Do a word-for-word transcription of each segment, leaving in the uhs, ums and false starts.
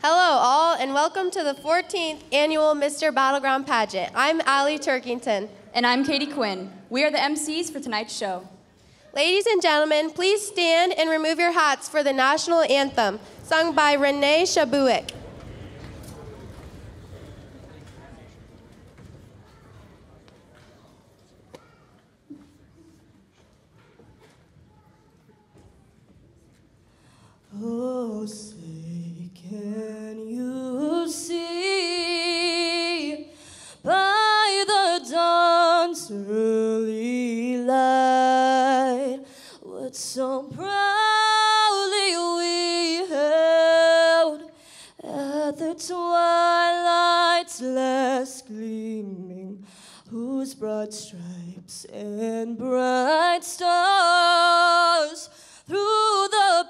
Hello all, and welcome to the fourteenth Annual Mister Battleground Pageant. I'm Allie Turkington. And I'm Katie Quinn. We are the M Cs for tonight's show. Ladies and gentlemen, please stand and remove your hats for the national anthem, sung by Renee Shabuik. Oh, say, can you see by the dawn's early light what so proudly we held at the twilight's last gleaming, whose broad stripes and bright stars through the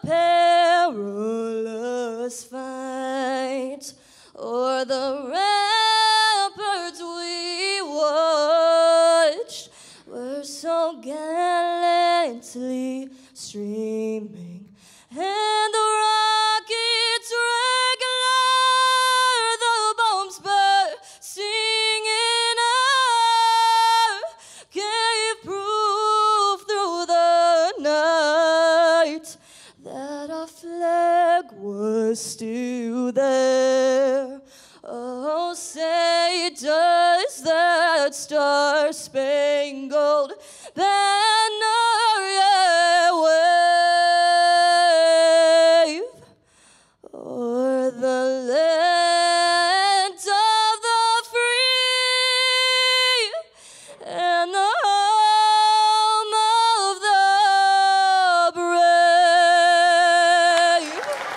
perilous fight o'er the ramparts we watched were so gallantly streaming, and the rockets regular, the bombs bursting in air, gave proof through the night that our flag was still there. Oh, say, does that star-spangled banner yet wave o'er the land of the free and the home of the brave?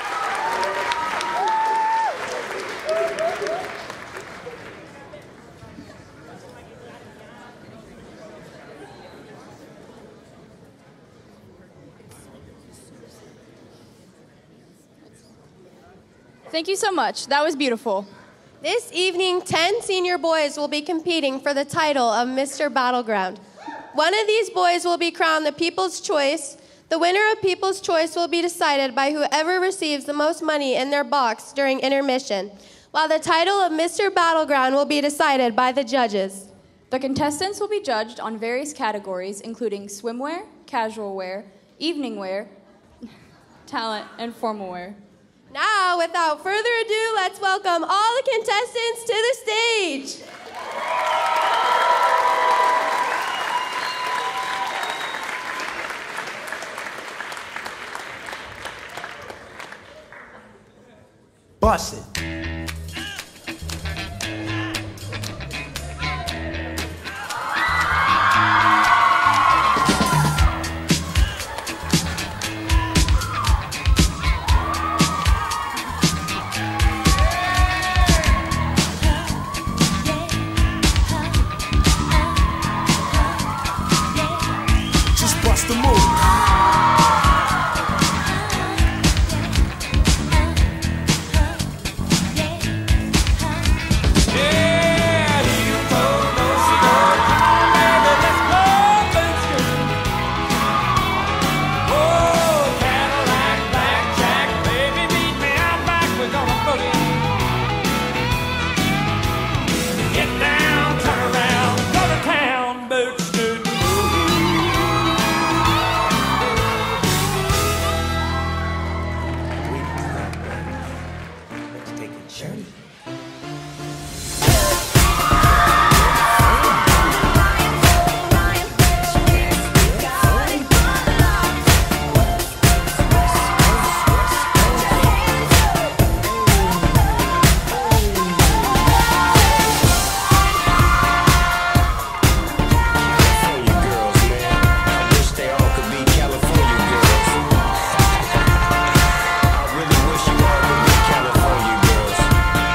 Thank you so much. That was beautiful. This evening, ten senior boys will be competing for the title of Mister Battleground. One of these boys will be crowned the People's Choice. The winner of People's Choice will be decided by whoever receives the most money in their box during intermission, while the title of Mister Battleground will be decided by the judges. The contestants will be judged on various categories, including swimwear, casual wear, evening wear, talent, and formal wear. Now, without further ado, let's welcome all the contestants to the stage. Bust it. California girls.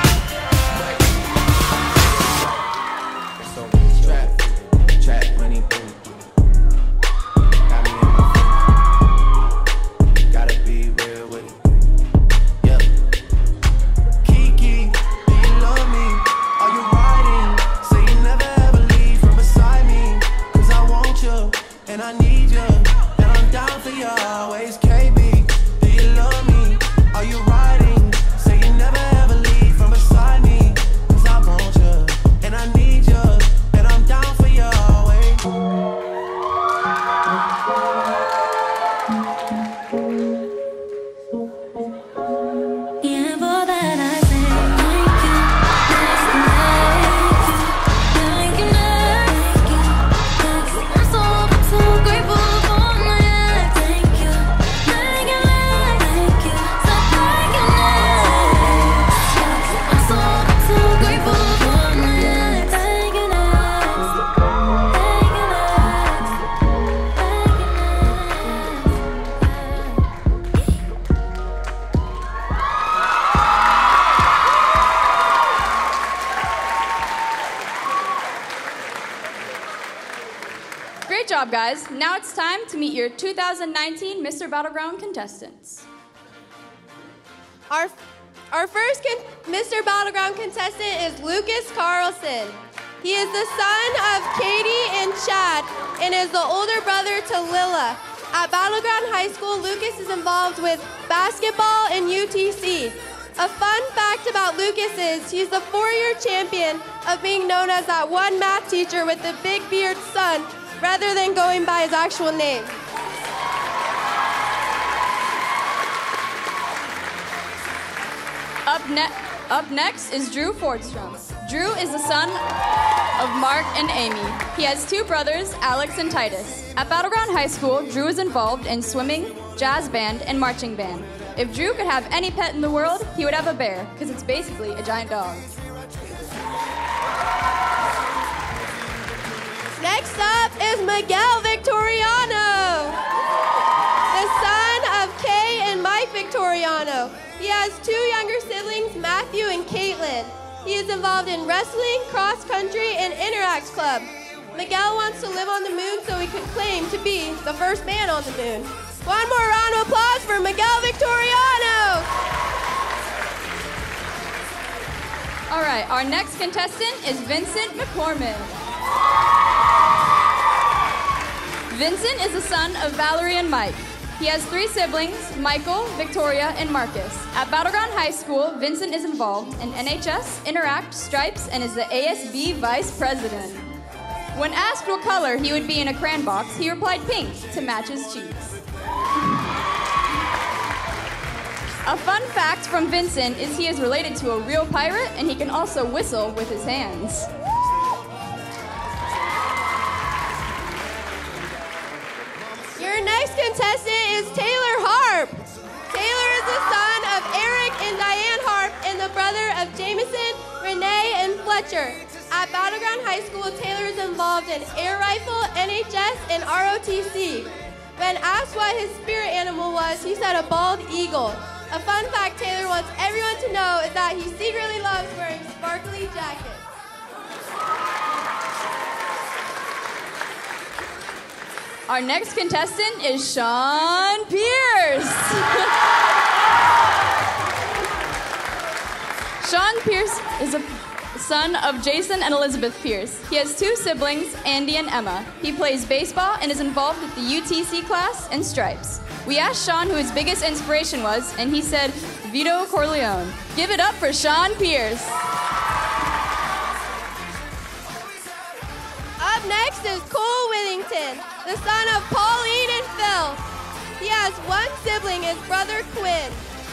job, guys. Now it's time to meet your two thousand nineteen Mister Battleground contestants. Our, our first con- Mister Battleground contestant is Lucas Carlson. He is the son of Katie and Chad and is the older brother to Lila. At Battleground High School, Lucas is involved with basketball and U T C. A fun fact about Lucas is he's the four-year champion of being known as that one math teacher with the big beard son rather than going by his actual name. Up, ne- up next is Drew Fordstrom. Drew is the son of Mark and Amy. He has two brothers, Alex and Titus. At Battleground High School, Drew is involved in swimming, jazz band, and marching band. If Drew could have any pet in the world, he would have a bear, because it's basically a giant dog. Next up is Miguel Victoriano, the son of Kay and Mike Victoriano. He has two younger siblings, Matthew and Caitlin. He is involved in wrestling, cross country, and Interact Club. Miguel wants to live on the moon so he could claim to be the first man on the moon. One more round of applause for Miguel Victoriano. All right, our next contestant is Vincent McCormick. Vincent is the son of Valerie and Mike. He has three siblings, Michael, Victoria, and Marcus. At Battleground High School, Vincent is involved in N H S, Interact, Stripes, and is the A S B Vice President. When asked what color he would be in a crayon box, he replied pink to match his cheeks. A fun fact from Vincent is he is related to a real pirate, and he can also whistle with his hands. Your next contestant is Taylor Harp. Taylor is the son of Eric and Diane Harp and the brother of Jameson, Renee, and Fletcher. At Battleground High School, Taylor is involved in air rifle, N H S, and R O T C. When asked what his spirit animal was, he said a bald eagle. A fun fact Taylor wants everyone to know is that he secretly loves wearing sparkly jackets. Our next contestant is Sean Pierce. Sean Pierce is a son of Jason and Elizabeth Pierce. He has two siblings, Andy and Emma. He plays baseball and is involved with the U T C class and Stripes. We asked Sean who his biggest inspiration was, and he said Vito Corleone. Give it up for Sean Pierce. Up next is Cole Whittington, the son of Pauline and Phil. He has one sibling, his brother Quinn.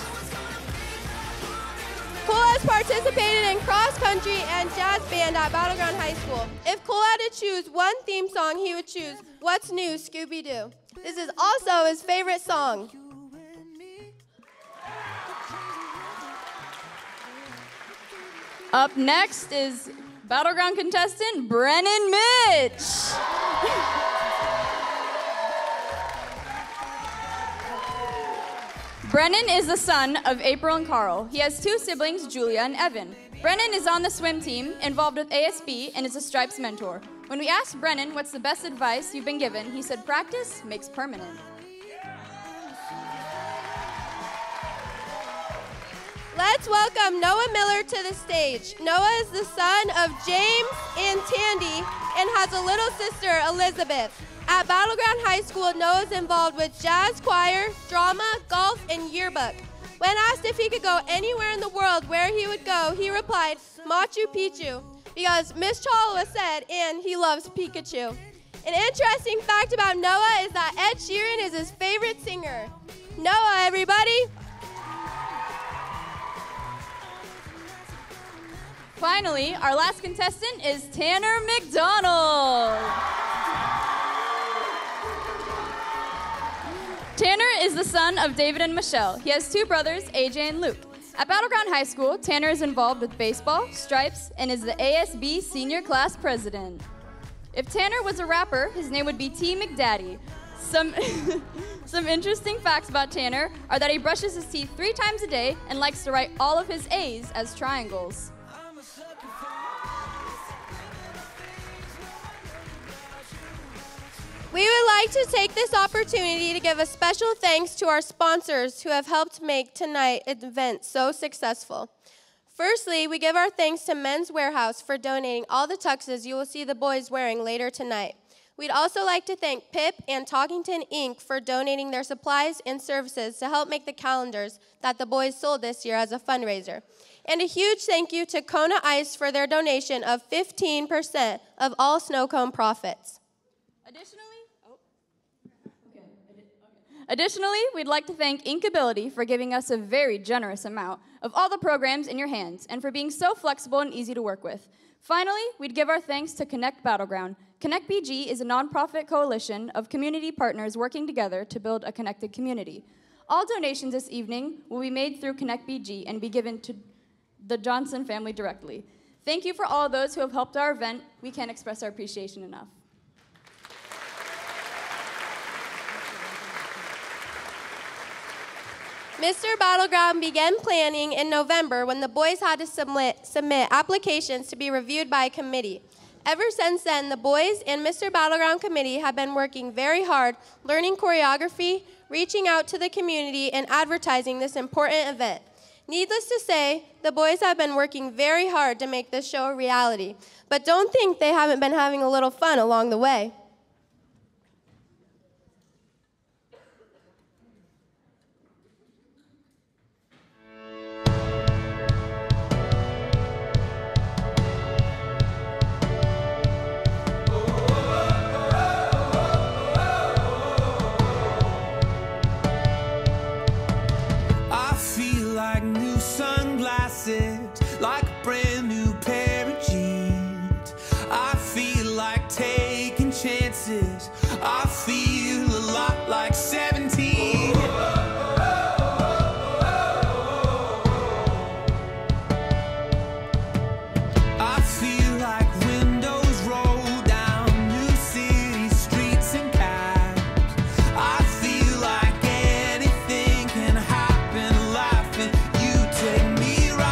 Cole has participated in cross country and jazz band at Battleground High School. If Cole had to choose one theme song, he would choose What's New, Scooby-Doo. This is also his favorite song. Up next is Battleground contestant Brennan Mitch. Brennan is the son of April and Carl. He has two siblings, Julia and Evan. Brennan is on the swim team, involved with A S B, and is a Stripes mentor. When we asked Brennan what's the best advice you've been given, he said practice makes permanent. Let's welcome Noah Miller to the stage. Noah is the son of James and Tandy and has a little sister, Elizabeth. At Battleground High School, Noah is involved with jazz choir, drama, golf, and yearbook. When asked if he could go anywhere in the world where he would go, he replied, Machu Picchu, because Miss Chalwa said, and he loves Pikachu. An interesting fact about Noah is that Ed Sheeran is his favorite singer. Noah, everybody. Finally, our last contestant is Tanner McDonald. Tanner is the son of David and Michelle. He has two brothers, A J and Luke. At Battleground High School, Tanner is involved with baseball, Stripes, and is the A S B senior class president. If Tanner was a rapper, his name would be T. McDaddy. Some, some interesting facts about Tanner are that he brushes his teeth three times a day and likes to write all of his A's as triangles. We would like to take this opportunity to give a special thanks to our sponsors who have helped make tonight's event so successful. Firstly, we give our thanks to Men's Warehouse for donating all the tuxes you will see the boys wearing later tonight. We'd also like to thank Pip and Talkington Incorporated for donating their supplies and services to help make the calendars that the boys sold this year as a fundraiser. And a huge thank you to Kona Ice for their donation of fifteen percent of all snow cone profits. Additionally, oh, okay. Additionally, we'd like to thank Inkability for giving us a very generous amount of all the programs in your hands and for being so flexible and easy to work with. Finally, we'd give our thanks to Connect Battleground. Connect B G is a nonprofit coalition of community partners working together to build a connected community. All donations this evening will be made through Connect B G and be given to the Johnson family directly. Thank you for all those who have helped our event. We can't express our appreciation enough. Mister Battleground began planning in November when the boys had to submit, submit applications to be reviewed by a committee. Ever since then, the boys and Mister Battleground committee have been working very hard, learning choreography, reaching out to the community, and advertising this important event. Needless to say, the boys have been working very hard to make this show a reality, but don't think they haven't been having a little fun along the way. Like a brand new pair of jeans. I feel like taking chances. I feel a lot like seventeen. I feel like windows roll down new city streets and cabs. I feel like anything can happen, laughing. You take me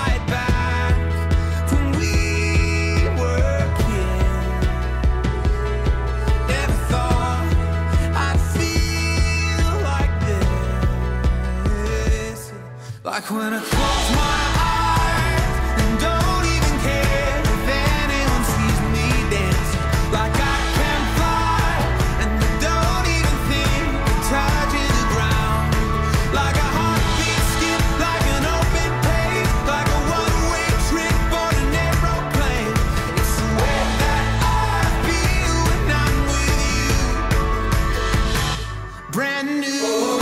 like when I close my eyes and don't even care if anyone sees me dancing. Like I can fly and I don't even think of touching the ground. Like a heartbeat skip, like an open page, like a one-way trip on an aeroplane. It's the way that I feel when I'm with you. Brand new.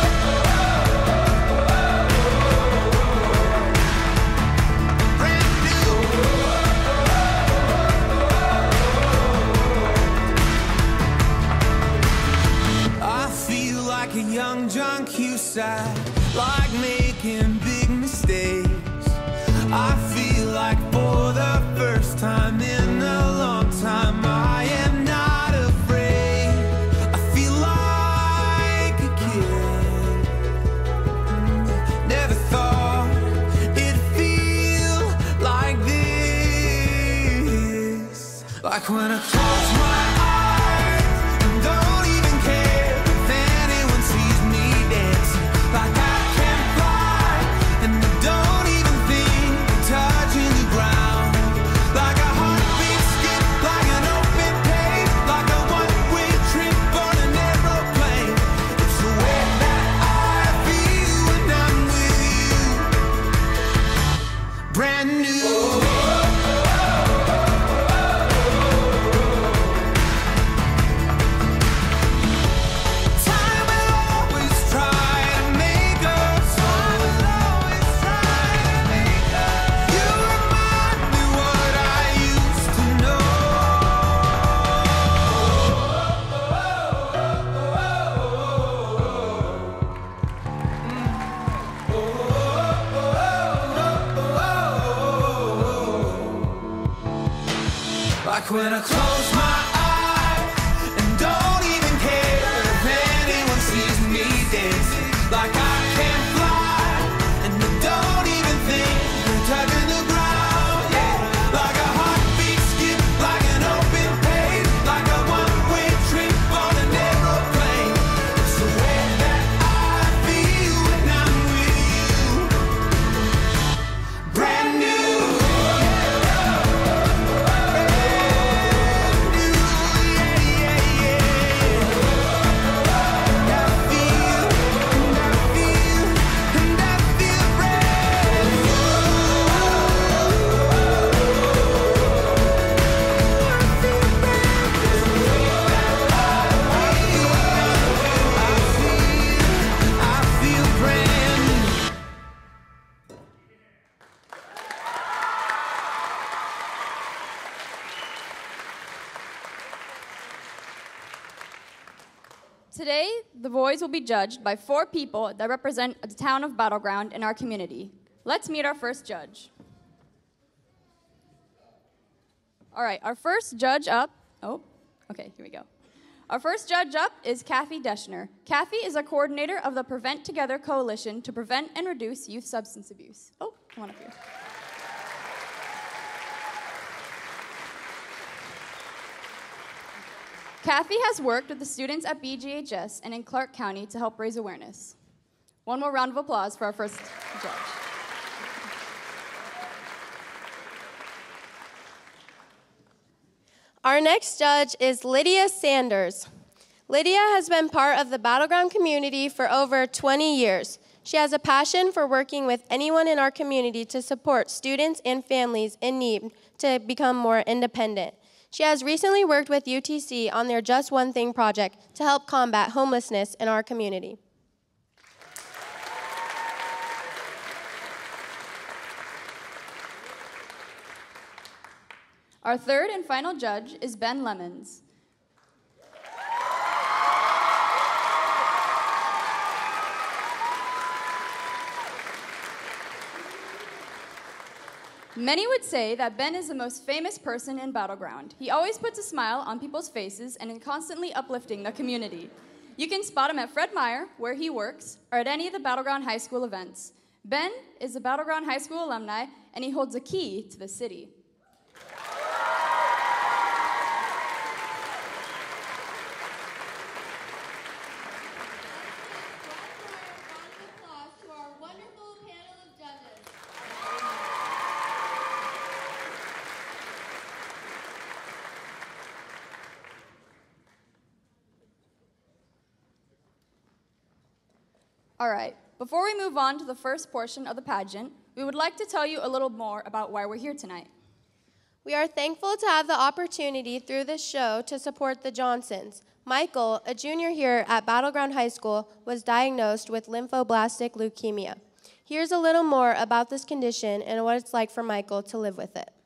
A young John Cusack, like making big mistakes. I feel like for the first time in a long time I am not afraid. I feel like a kid. Never thought it'd feel like this. Like when I close my eyes and don't even care. Like I can fly and I don't even think of touching the ground. Like a heartbeat skip, like an open page, like a one-way trip on an aeroplane. It's the way that I feel when I'm with you. Brand new. Like when I close my eyes and don't even care if anyone sees me dancing. Like I can fly and I don't even think of touching the ground. Yeah. Like a heartbeat skip, like an open page, like a one-way trip on an Today, the boys will be judged by four people that represent the town of Battleground in our community. Let's meet our first judge. All right, our first judge up, oh, okay, here we go. Our first judge up is Kathy Deschner. Kathy is a coordinator of the Prevent Together Coalition to prevent and reduce youth substance abuse. Oh, come on up here. Kathy has worked with the students at B G H S and in Clark County to help raise awareness. One more round of applause for our first judge. Our next judge is Lydia Sanders. Lydia has been part of the Battleground community for over twenty years. She has a passion for working with anyone in our community to support students and families in need to become more independent. She has recently worked with U T C on their Just One Thing project to help combat homelessness in our community. Our third and final judge is Ben Lemons. Many would say that Ben is the most famous person in Battleground. He always puts a smile on people's faces and is constantly uplifting the community. You can spot him at Fred Meyer, where he works, or at any of the Battleground High School events. Ben is a Battleground High School alumni, and he holds a key to the city. All right, before we move on to the first portion of the pageant, we would like to tell you a little more about why we're here tonight. We are thankful to have the opportunity through this show to support the Johnsons. Michael, a junior here at Battleground High School, was diagnosed with lymphoblastic leukemia. Here's a little more about this condition and what it's like for Michael to live with it.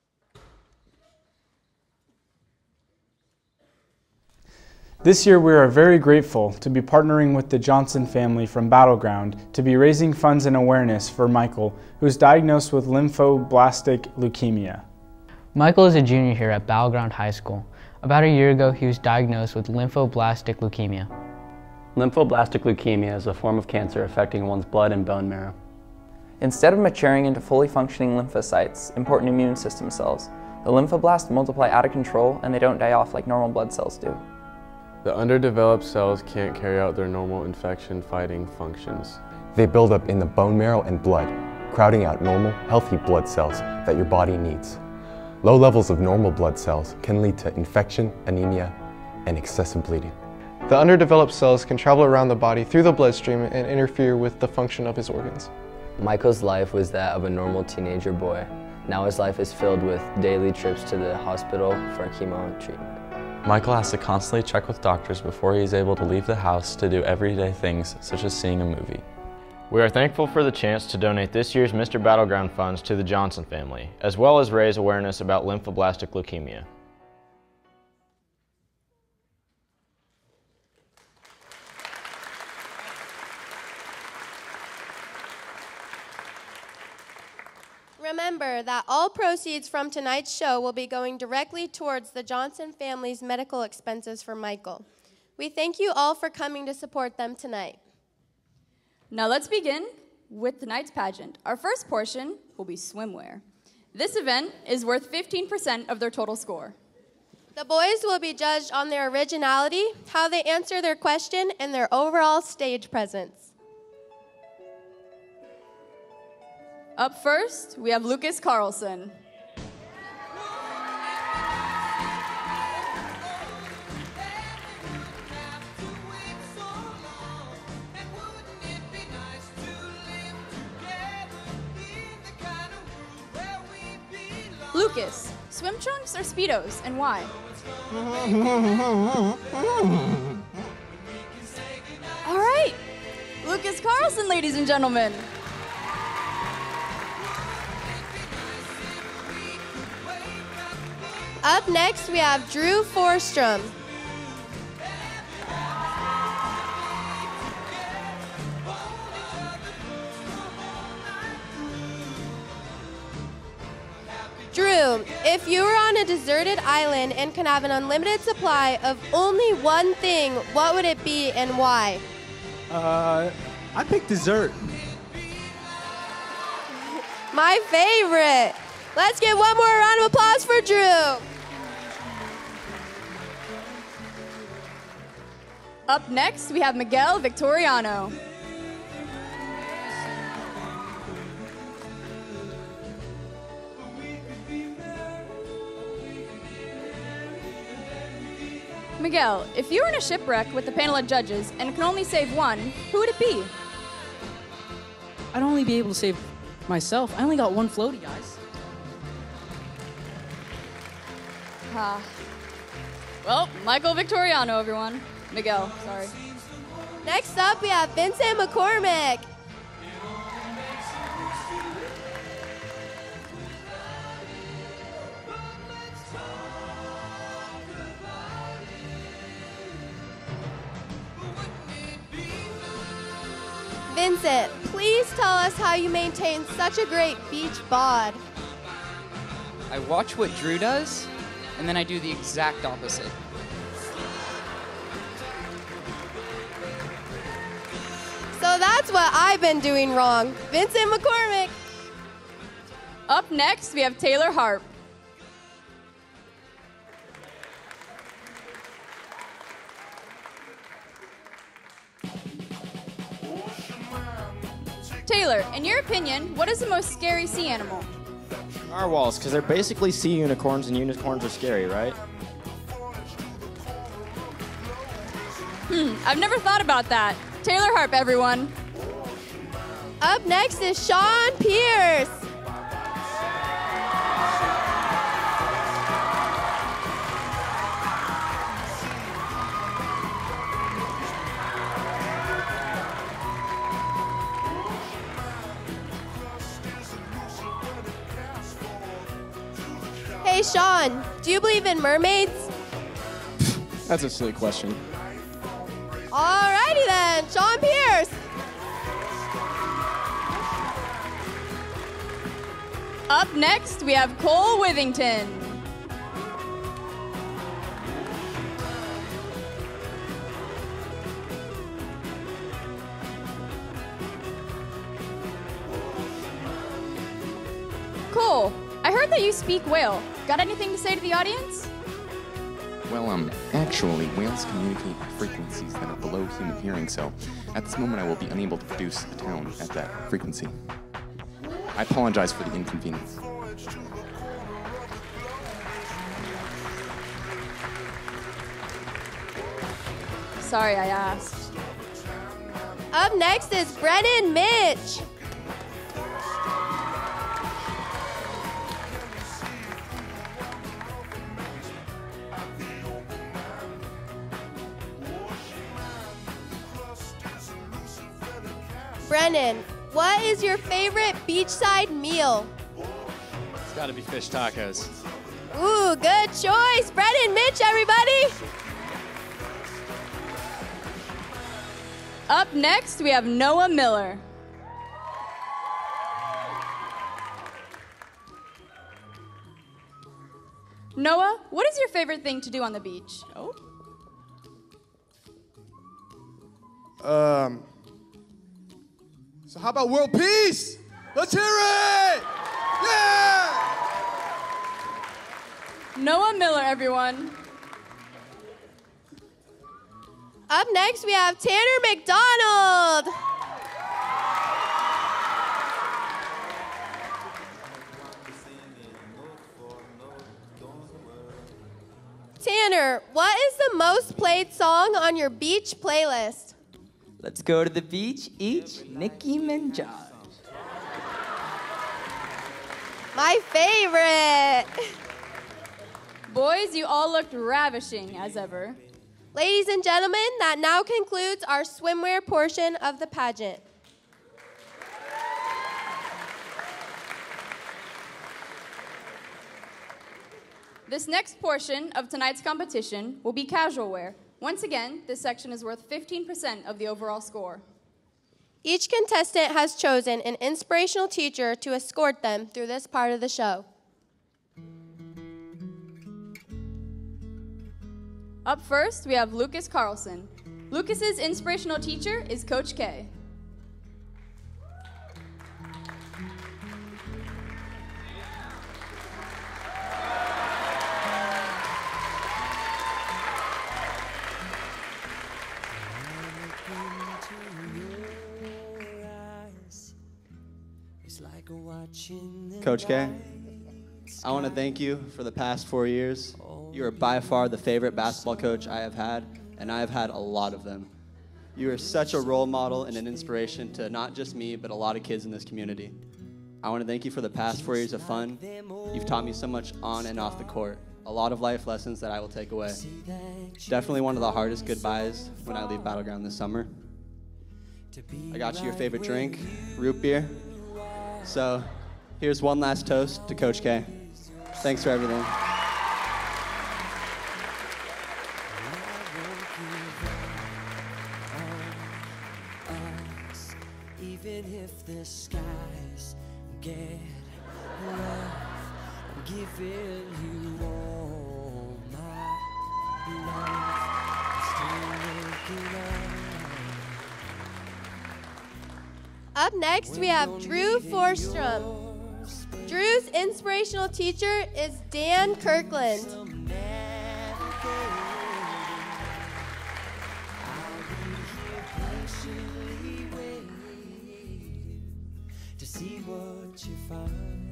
This year, we are very grateful to be partnering with the Johnson family from Battleground to be raising funds and awareness for Michael, who is diagnosed with lymphoblastic leukemia. Michael is a junior here at Battleground High School. About a year ago, he was diagnosed with lymphoblastic leukemia. Lymphoblastic leukemia is a form of cancer affecting one's blood and bone marrow. Instead of maturing into fully functioning lymphocytes, important immune system cells, the lymphoblasts multiply out of control and they don't die off like normal blood cells do. The underdeveloped cells can't carry out their normal infection-fighting functions. They build up in the bone marrow and blood, crowding out normal, healthy blood cells that your body needs. Low levels of normal blood cells can lead to infection, anemia, and excessive bleeding. The underdeveloped cells can travel around the body through the bloodstream and interfere with the function of his organs. Michael's life was that of a normal teenager boy. Now his life is filled with daily trips to the hospital for chemo treatment. Michael has to constantly check with doctors before he is able to leave the house to do everyday things such as seeing a movie. We are thankful for the chance to donate this year's Mister Battleground funds to the Johnson family, as well as raise awareness about lymphoblastic leukemia. Remember that all proceeds from tonight's show will be going directly towards the Johnson family's medical expenses for Michael. We thank you all for coming to support them tonight. Now let's begin with tonight's pageant. Our first portion will be swimwear. This event is worth fifteen percent of their total score. The boys will be judged on their originality, how they answer their question, and their overall stage presence. Up first, we have Lucas Carlson. Lucas, swim trunks or Speedos, and why? All right, Lucas Carlson, ladies and gentlemen. Up next, we have Drew Forstrom. Drew, if you were on a deserted island and could have an unlimited supply of only one thing, what would it be and why? Uh, I picked dessert. My favorite. Let's give one more round of applause for Drew. Up next, we have Miguel Victoriano. Miguel, if you were in a shipwreck with a panel of judges and could only save one, who would it be? I'd only be able to save myself. I only got one floaty, guys. Ah. Well, Michael Victoriano, everyone. Miguel, sorry. Next up, we have Vincent McCormick. Vincent, please tell us how you maintain such a great beach bod. I watch what Drew does, and then I do the exact opposite. So that's what I've been doing wrong. Vincent McCormick. Up next, we have Taylor Harp. Taylor, in your opinion, what is the most scary sea animal? Narwhals, because they're basically sea unicorns, and unicorns are scary, right? Hmm, I've never thought about that. Taylor Harp, everyone. Up next is Sean Pierce. Hey, Sean, do you believe in mermaids? That's a silly question. Alrighty then, Sean Pierce. Up next, we have Cole Withington. Cole, I heard that you speak whale. Got anything to say to the audience? Well, um, actually, whales communicate with frequencies that are below human hearing, so at this moment I will be unable to produce a tone at that frequency. I apologize for the inconvenience. Sorry I asked. Up next is Brennan Mitch. Brennan, what is your favorite beachside meal? It's got to be fish tacos. Ooh, good choice. Brennan Mitch, everybody. Up next, we have Noah Miller. Noah, what is your favorite thing to do on the beach? Oh. Um. So how about world peace? Let's hear it! Yeah! Noah Miller, everyone. Up next, we have Tanner McDonald. Tanner, what is the most played song on your beach playlist? Let's go to the beach, each Nicki Minaj. My favorite. Boys, you all looked ravishing as ever. Ladies and gentlemen, that now concludes our swimwear portion of the pageant. This next portion of tonight's competition will be casual wear. Once again, this section is worth fifteen percent of the overall score. Each contestant has chosen an inspirational teacher to escort them through this part of the show. Up first, we have Lucas Carlson. Lucas's inspirational teacher is Coach K. Coach K, I want to thank you for the past four years. You are by far the favorite basketball coach I have had, and I have had a lot of them. You are such a role model and an inspiration to not just me, but a lot of kids in this community. I want to thank you for the past four years of fun. You've taught me so much on and off the court. A lot of life lessons that I will take away. Definitely one of the hardest goodbyes when I leave Battleground this summer. I got you your favorite drink, root beer. So here's one last toast to Coach K. Thanks for everything. Even if the skies get rough, I'm giving you all my love. Still looking up. Up next, we have Drew Forstrom. Drew's inspirational teacher is Dan Kirkland. To see what you find.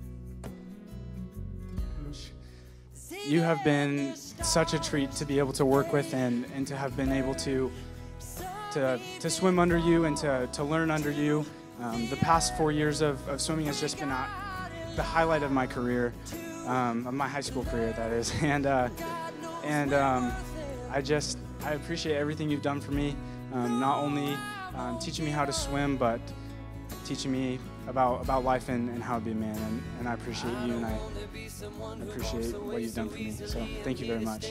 You have been such a treat to be able to work with and, and to have been able to to, to swim under you and to, to learn under you. Um, the past four years of, of swimming has just been a, the highlight of my career, um, of my high school career, that is. And uh, and um, I just I appreciate everything you've done for me. Um, not only um, teaching me how to swim, but teaching me about about life and, and how to be a man. And, and I appreciate you, and I appreciate what you've done for me. So thank you very much.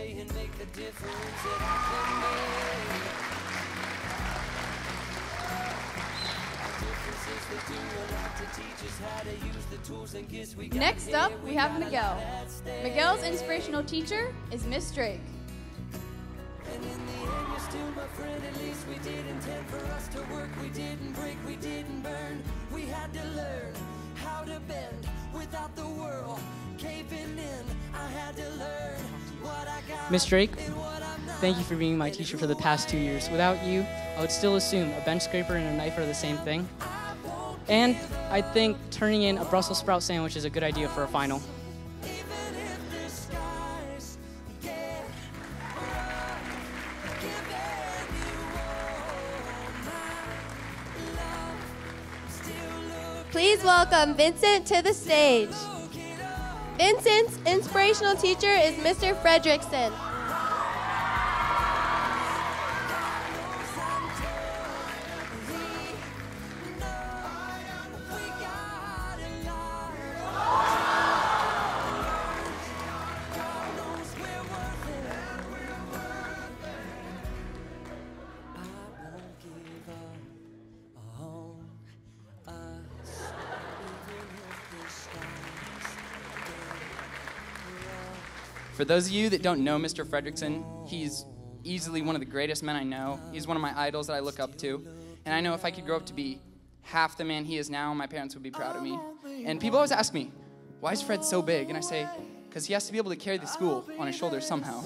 Next up, we have Miguel. Miguel's inspirational teacher is Miss Drake. And in the end, you're still my friend. At least we did intend for us to work. We didn't break, we didn't burn. We had to learn how to bend without the world caving in. I had to learn what I got. Miss Drake, thank you for being my teacher for the past two years. Without you, I would still assume a bench scraper and a knife are the same thing. And I think turning in a Brussels sprout sandwich is a good idea for a final. Please welcome Vincent to the stage. Vincent's inspirational teacher is Mister Fredrickson. For those of you that don't know Mister Fredrickson, he's easily one of the greatest men I know. He's one of my idols that I look up to. And I know if I could grow up to be half the man he is now, my parents would be proud of me. And people always ask me, why is Fred so big? And I say, because he has to be able to carry the school on his shoulders somehow.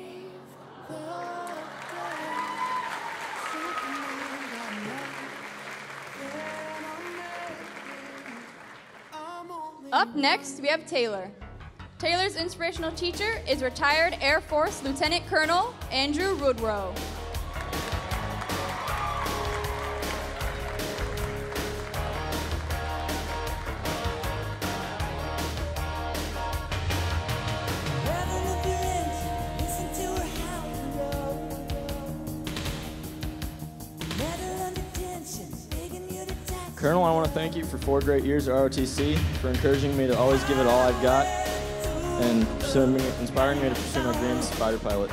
Up next, we have Taylor. Taylor's inspirational teacher is retired Air Force Lieutenant Colonel Andrew Woodrow. Colonel, I want to thank you for four great years at R O T C, for encouraging me to always give it all I've got, and pursuing me, inspiring me to pursue my dreams as a fighter pilot.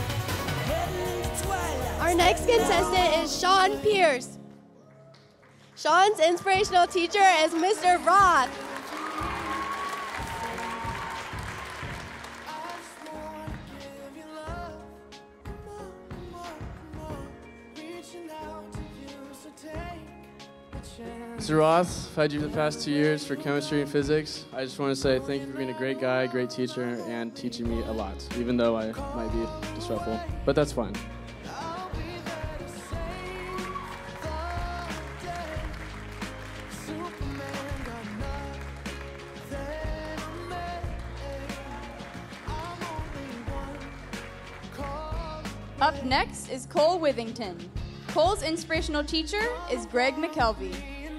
Our next contestant is Sean Pierce. Sean's inspirational teacher is Mister Roth. Mister Roth, I've had you for the past two years for chemistry and physics. I just want to say thank you for being a great guy, great teacher, and teaching me a lot, even though I might be disruptive, but that's fine. Up next is Cole Withington. Cole's inspirational teacher is Greg McKelvey.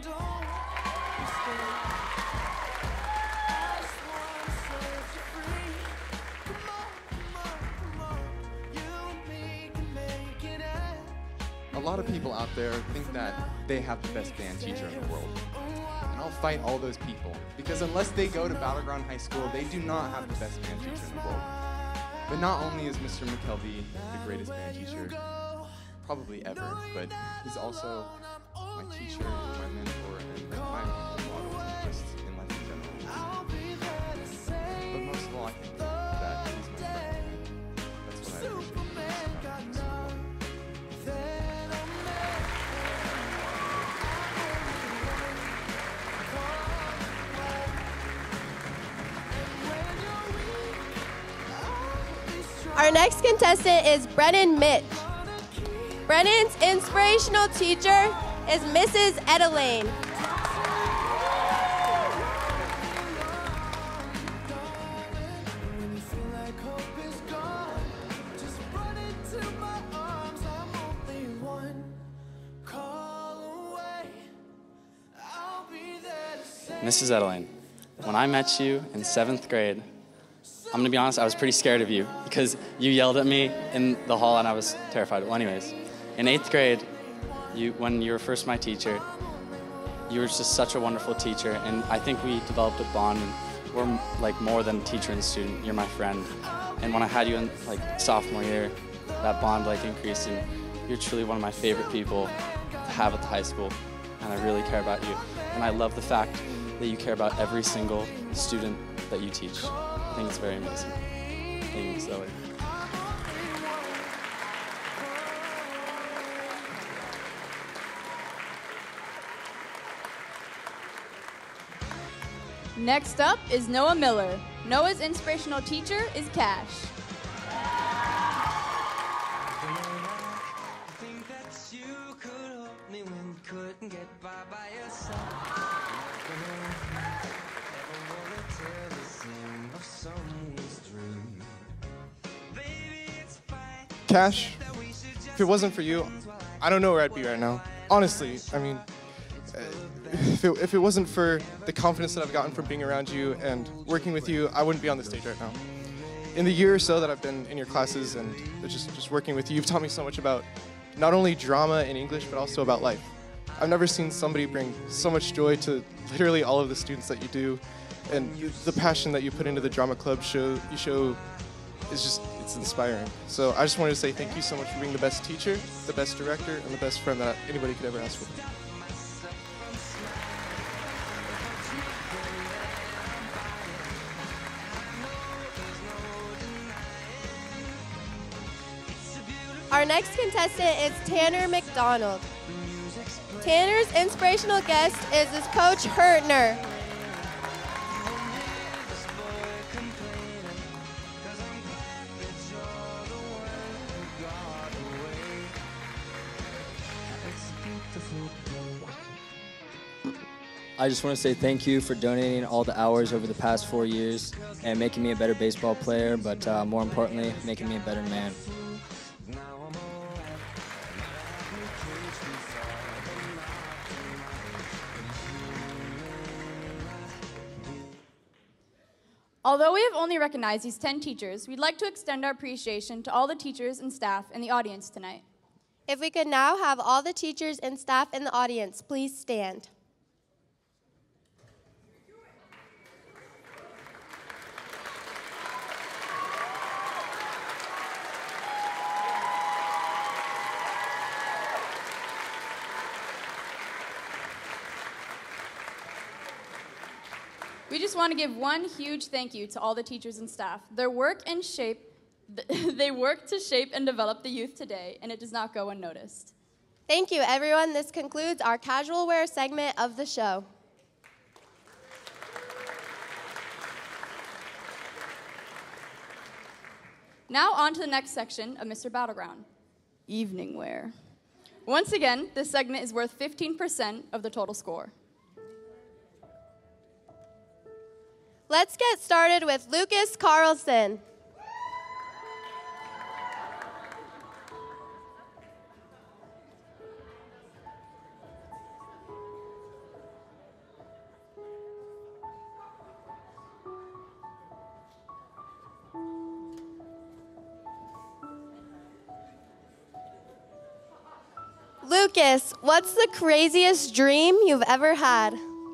A lot of people out there think that they have the best band teacher in the world. And I'll fight all those people, because unless they go to Battleground High School, they do not have the best band teacher in the world. But not only is Mister McKelvey the greatest band teacher probably ever, but he's also my teacher, my mentor, and my role model just in life in general. But most of all, I think that he's my friend. That's what I appreciate the most about Mister Our next contestant is Brennan Mitch. Brennan's inspirational teacher is Missus Edelaine. Missus Edelaine, when I met you in seventh grade, I'm gonna be honest, I was pretty scared of you because you yelled at me in the hall and I was terrified. Well, anyways, in eighth grade, you, when you were first my teacher, you were just such a wonderful teacher, and I think we developed a bond, and we're like more than teacher and student. You're my friend, and when I had you in like sophomore year, that bond like increased, and you're truly one of my favorite people to have at the high school, and I really care about you, and I love the fact that you care about every single student that you teach. I think it's very amazing. Thank you, Zoe. Next up is Noah Miller. Noah's inspirational teacher is Cash. Cash, if it wasn't for you, I don't know where I'd be right now. Honestly, I mean, uh, if it, if it wasn't for the confidence that I've gotten from being around you and working with you, I wouldn't be on the stage right now. In the year or so that I've been in your classes and just, just working with you, you've taught me so much about not only drama and English, but also about life. I've never seen somebody bring so much joy to literally all of the students that you do, and the passion that you put into the drama club show you show is just, it's inspiring. So I just wanted to say thank you so much for being the best teacher, the best director, and the best friend that anybody could ever ask for. Our next contestant is Tanner McDonald. Tanner's inspirational guest is his coach, Hurtner. I just want to say thank you for donating all the hours over the past four years and making me a better baseball player, but uh, more importantly, making me a better man. Although we have only recognized these ten teachers, we'd like to extend our appreciation to all the teachers and staff in the audience tonight. If we could now have all the teachers and staff in the audience, please stand. We just want to give one huge thank you to all the teachers and staff. Their work and shape, they work to shape and develop the youth today, and it does not go unnoticed. Thank you, everyone. This concludes our casual wear segment of the show. Now on to the next section of Mister Battleground, evening wear. Once again, this segment is worth fifteen percent of the total score. Let's get started with Lucas Carlson. Lucas, what's the craziest dream you've ever had?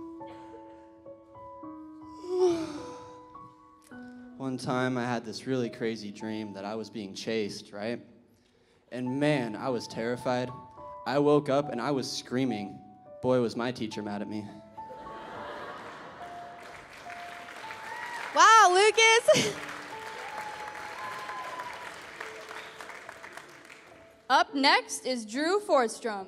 One time I had this really crazy dream that I was being chased, right? And man, I was terrified. I woke up and I was screaming. Boy, was my teacher mad at me. Wow, Lucas! Up next is Drew Fordstrom.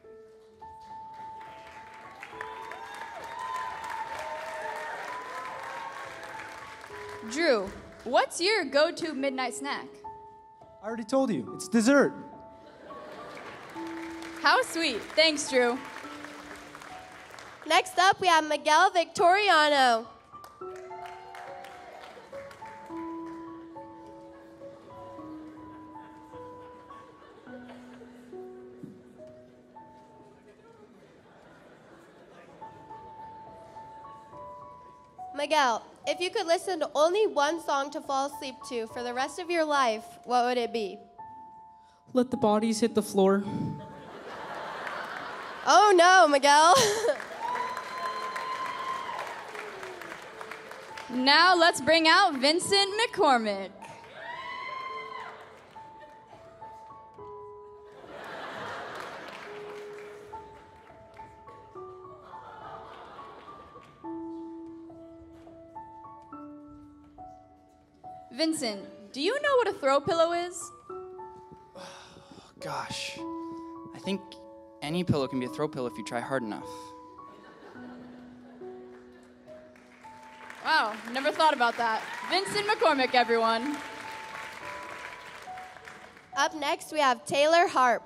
Drew, what's your go-to midnight snack? I already told you, it's dessert. How sweet. Thanks, Drew. Next up, we have Miguel Victoriano. Miguel, if you could listen to only one song to fall asleep to for the rest of your life, what would it be? Let the bodies hit the floor. Oh no, Miguel. Now let's bring out Vincent McCormick. Vincent, do you know what a throw pillow is? Gosh, I think any pillow can be a throw pillow if you try hard enough. Wow, never thought about that. Vincent McCormick, everyone. Up next, we have Taylor Harp.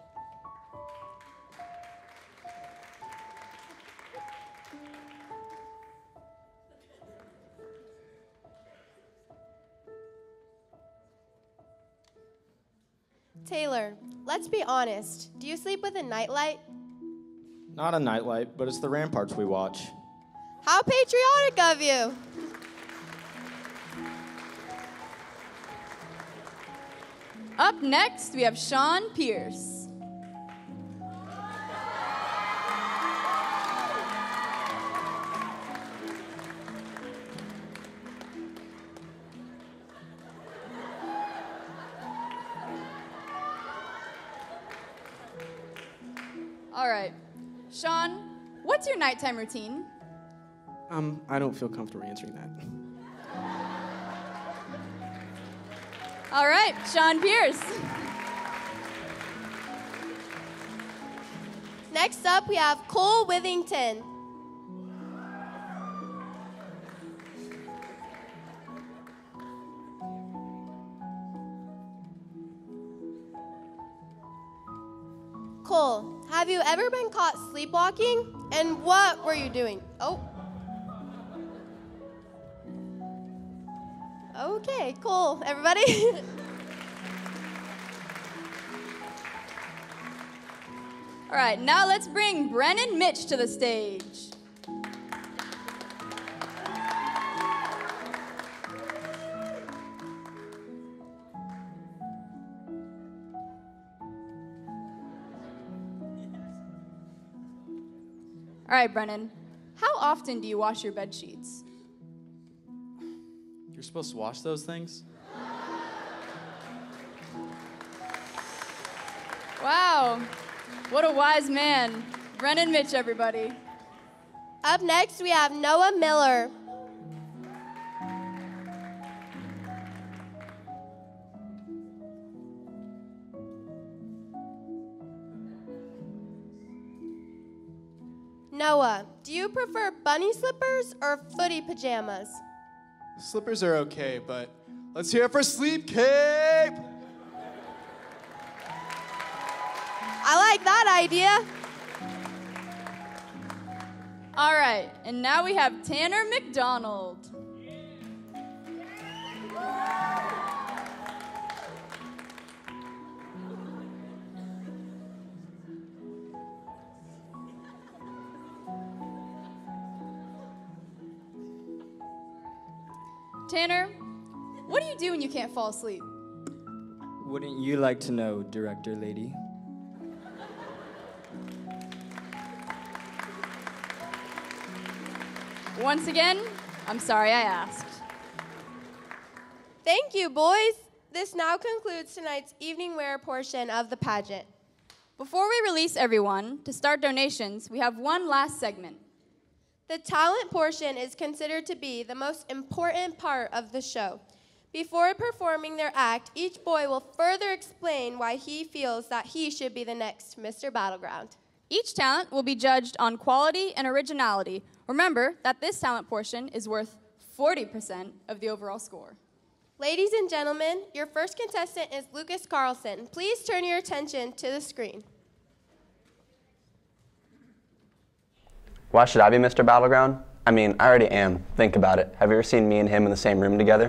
Taylor, let's be honest. Do you sleep with a nightlight? Not a nightlight, but it's the ramparts we watch. How patriotic of you! Up next, we have Sean Pierce. All right. Sean, what's your nighttime routine? Um, I don't feel comfortable answering that. All right, Sean Pierce. Next up, we have Cole Withington. Cole, have you ever been caught sleepwalking? And what were you doing? Oh. Okay, cool. Everybody? All right, now let's bring Brennan Mitch to the stage. All right, Brennan, how often do you wash your bed sheets? You're supposed to wash those things? Wow, what a wise man. Brennan Mitch, everybody. Up next, we have Noah Miller. Noah, do you prefer bunny slippers or footy pajamas? Slippers are okay, but let's hear it for Sleep Cape! I like that idea. All right, and now we have Tanner McDonald. Tanner, what do you do when you can't fall asleep? Wouldn't you like to know, director lady? Once again, I'm sorry I asked. Thank you, boys. This now concludes tonight's evening wear portion of the pageant. Before we release everyone to start donations, we have one last segment. The talent portion is considered to be the most important part of the show. Before performing their act, each boy will further explain why he feels that he should be the next Mister Battleground. Each talent will be judged on quality and originality. Remember that this talent portion is worth forty percent of the overall score. Ladies and gentlemen, your first contestant is Lucas Carlson. Please turn your attention to the screen. Why should I be Mister Battleground? I mean, I already am. Think about it. Have you ever seen me and him in the same room together?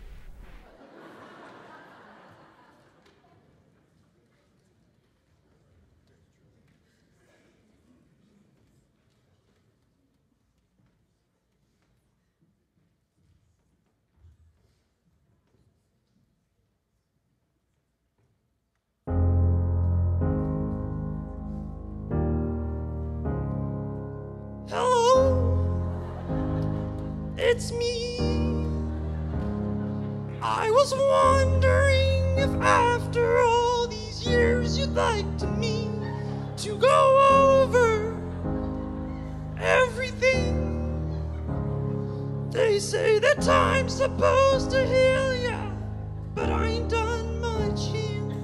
It's me. I was wondering if after all these years you'd like to me to go over everything. They say that time's supposed to heal ya, but I ain't done much here.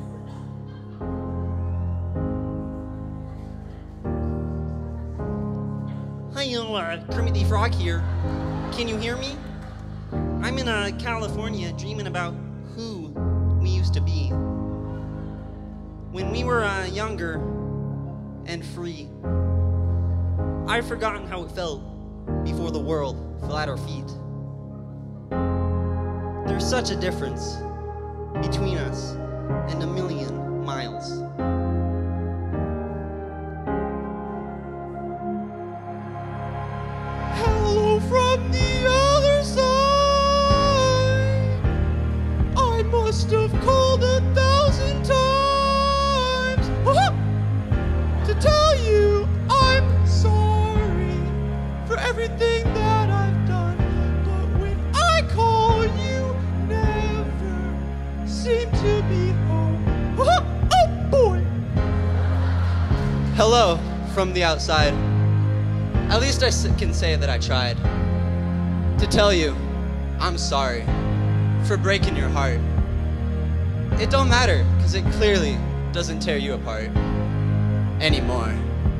Hi, yo, uh, Kermit the Frog here. Can you hear me? I'm in uh, California dreaming about who we used to be. When we were uh, younger and free. I've forgotten how it felt before the world fell at our feet. There's such a difference between us and a million miles. Hello from the other side. I must have called a thousand times to tell you I'm sorry for everything that I've done. But when I call, you never seem to be home. Oh boy! Hello from the outside. At least I can say that I tried. To tell you, I'm sorry for breaking your heart. It don't matter, because it clearly doesn't tear you apart anymore.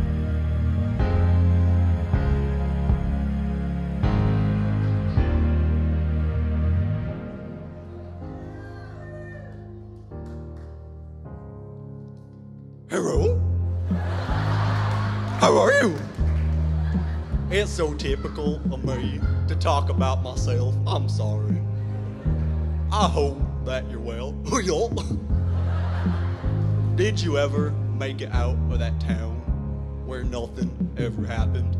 Hello? How are you? It's so typical of me to talk about myself. I'm sorry. I hope that you're well. Did you ever make it out of that town where nothing ever happened?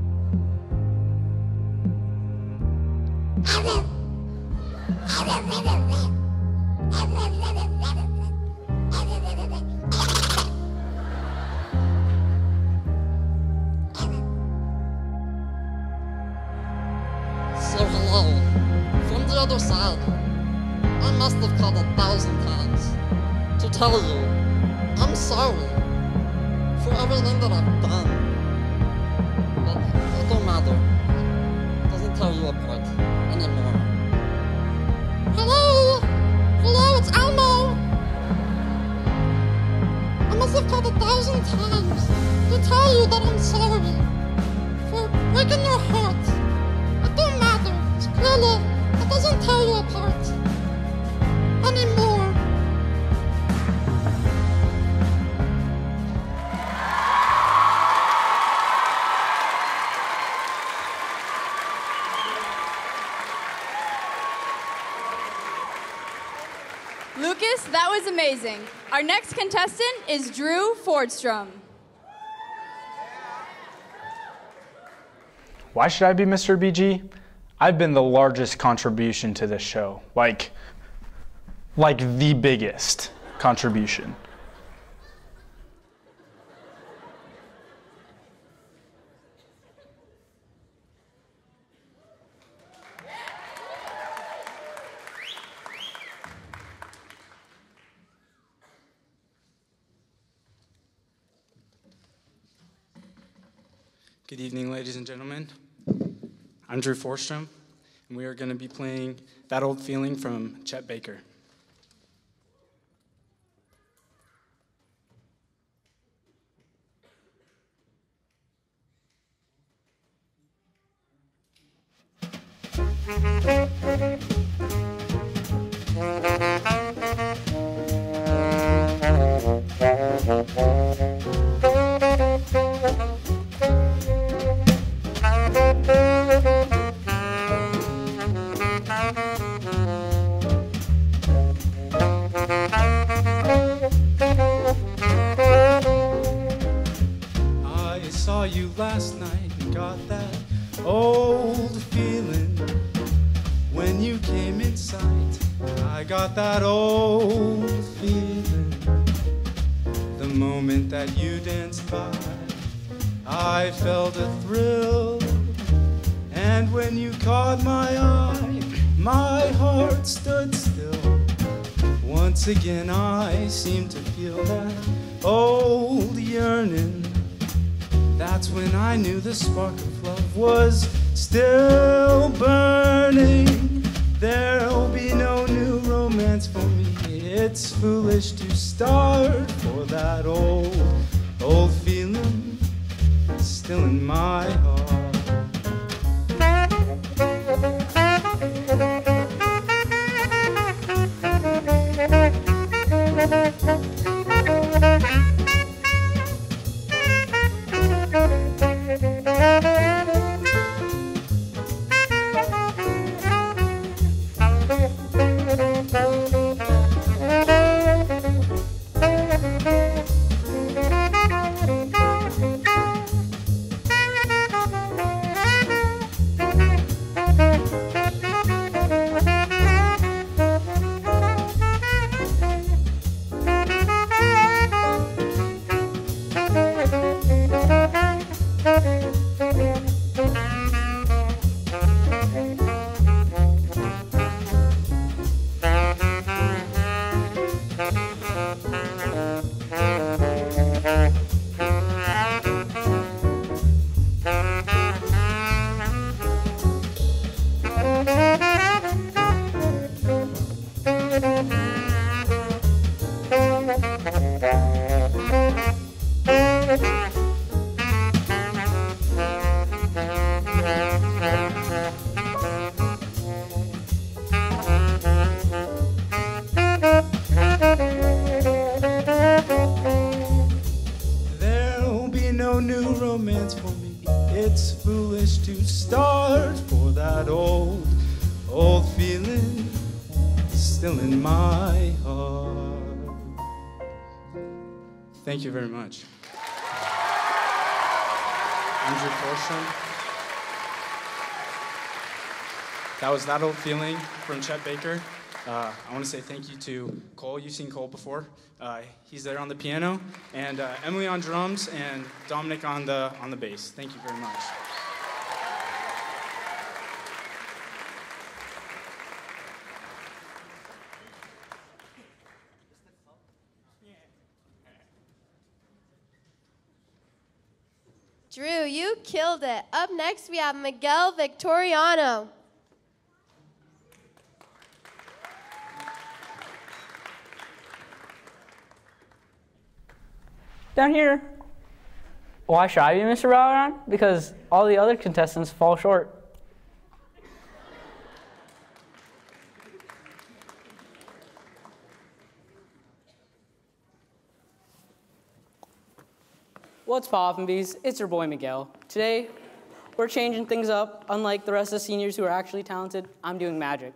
So hello, from the other side. I must have called a thousand times to tell you I'm sorry for everything that I've done. But it don't matter. It doesn't tear you apart anymore. Hello? Hello, it's Elmo. I must have called a thousand times to tell you that I'm sorry for breaking your heart. It don't matter, it's clearly, it doesn't tear you apart anymore. Lucas, that was amazing. Our next contestant is Drew Fordstrom. Why should I be Mister B G? I've been the largest contribution to this show. Like, like the biggest contribution. Good evening, ladies and gentlemen. I'm Drew Forstrom, and we are going to be playing That Old Feeling from Chet Baker. I saw you last night and got that old feeling when you came in sight. I got that old feeling the moment that you danced by. I felt a thrill, and when you caught my eye, my heart stood still. Once again I seemed to feel that old yearning. That's when I knew the spark of love was still burning. There'll be no new romance for me. It's foolish to start, for that old, old feeling is still in my heart. There'll be no new romance for me. It's foolish to start, for that old, old feeling is still in my heart. Thank you very much. I'm Drew Forstrom. That was That Old Feeling from Chet Baker. Uh, I want to say thank you to Cole. You've seen Cole before. Uh, he's there on the piano, and uh, Emily on drums, and Dominic on the on the bass. Thank you very much. Drew, you killed it. Up next, we have Miguel Victoriano. Down here. Why should I be Mister Battleground? Because all the other contestants fall short. What's poppin', bees? It's your boy Miguel. Today, we're changing things up. Unlike the rest of the seniors who are actually talented, I'm doing magic.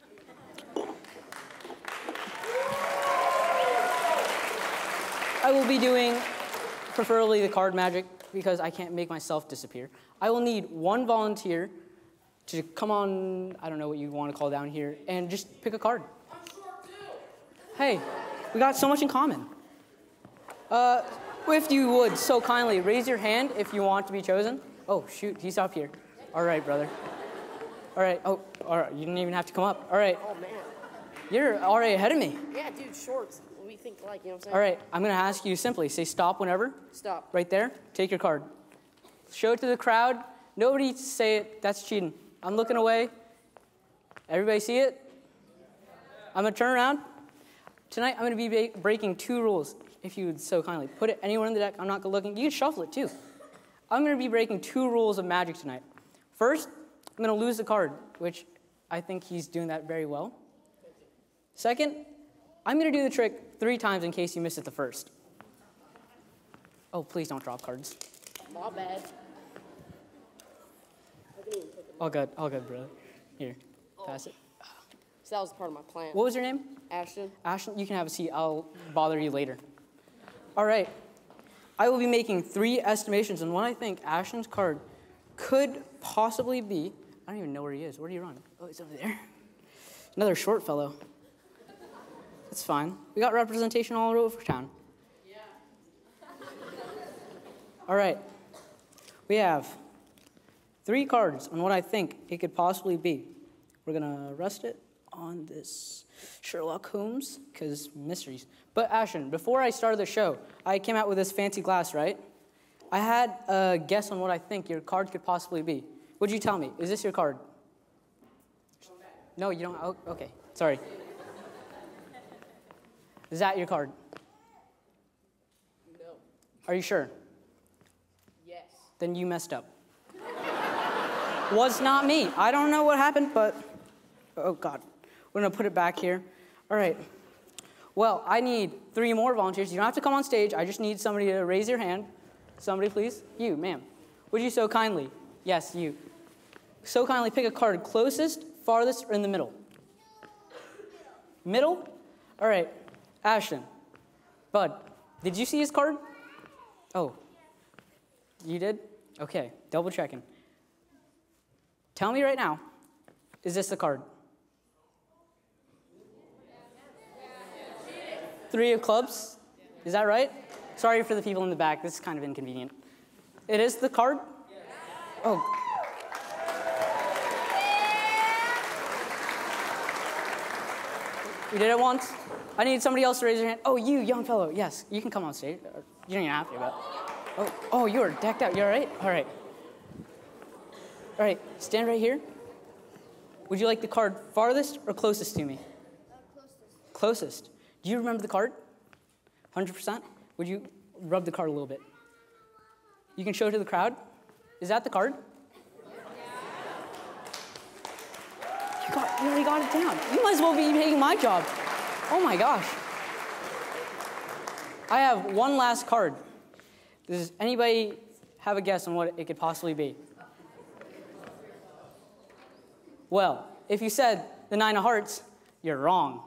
I will be doing preferably the card magic because I can't make myself disappear. I will need one volunteer to come on, I don't know what you want to call down here, and just pick a card. Hey, we got so much in common. Uh, if you would so kindly raise your hand if you want to be chosen. Oh, shoot, he's up here. All right, brother. All right, oh, all right, you didn't even have to come up. All right. Oh, man. You're already ahead of me. Yeah, dude, shorts. We think like, you know what I'm saying? All right, I'm gonna ask you simply, say stop whenever. Stop. Right there, take your card. Show it to the crowd. Nobody say it, that's cheating. I'm looking away. Everybody see it? I'm gonna turn around. Tonight, I'm gonna be breaking two rules, if you would so kindly. Put it anywhere in the deck, I'm not looking. You can shuffle it too. I'm gonna be breaking two rules of magic tonight. First, I'm gonna lose the card, which I think he's doing that very well. Second, I'm gonna do the trick three times in case you miss it the first. Oh, please don't drop cards. My bad. All good, all good, brother. Here, pass it. So that was part of my plan. What was your name? Ashton. Ashton, you can have a seat. I'll bother you later. All right. I will be making three estimations on what I think Ashton's card could possibly be. I don't even know where he is. Where do you run? Oh, he's over there. Another short fellow. That's fine. We got representation all over town. Yeah. All right. We have three cards on what I think it could possibly be. We're going to rest it on this Sherlock Holmes, because mysteries. But Ashton, before I started the show, I came out with this fancy glass, right? I had a guess on what I think your card could possibly be. Would you tell me? Is this your card? No, you don't. Oh, okay, sorry. Is that your card? No. Are you sure? Yes. Then you messed up. Was not me. I don't know what happened, but oh God. We're gonna put it back here. All right. Well, I need three more volunteers. You don't have to come on stage. I just need somebody to raise your hand. Somebody, please. You, ma'am. Would you so kindly? Yes, you. So kindly pick a card closest, farthest, or in the middle. Middle? All right. Ashton. Bud, did you see his card? Oh. You did? Okay. Double checking. Tell me right now, is this the card? Three of clubs? Is that right? Sorry for the people in the back. This is kind of inconvenient. It is the card? Oh. We did it once. I need somebody else to raise their hand. Oh, you, young fellow. Yes, you can come on stage. You don't even have to, but. Oh, oh, you are decked out. You all right? All right. All right, stand right here. Would you like the card farthest or closest to me? Uh, closest. Closest. Do you remember the card? one hundred percent? Would you rub the card a little bit? You can show it to the crowd. Is that the card? You, got, you already got it down. You might as well be taking my job. Oh my gosh. I have one last card. Does anybody have a guess on what it could possibly be? Well, if you said the nine of hearts, you're wrong.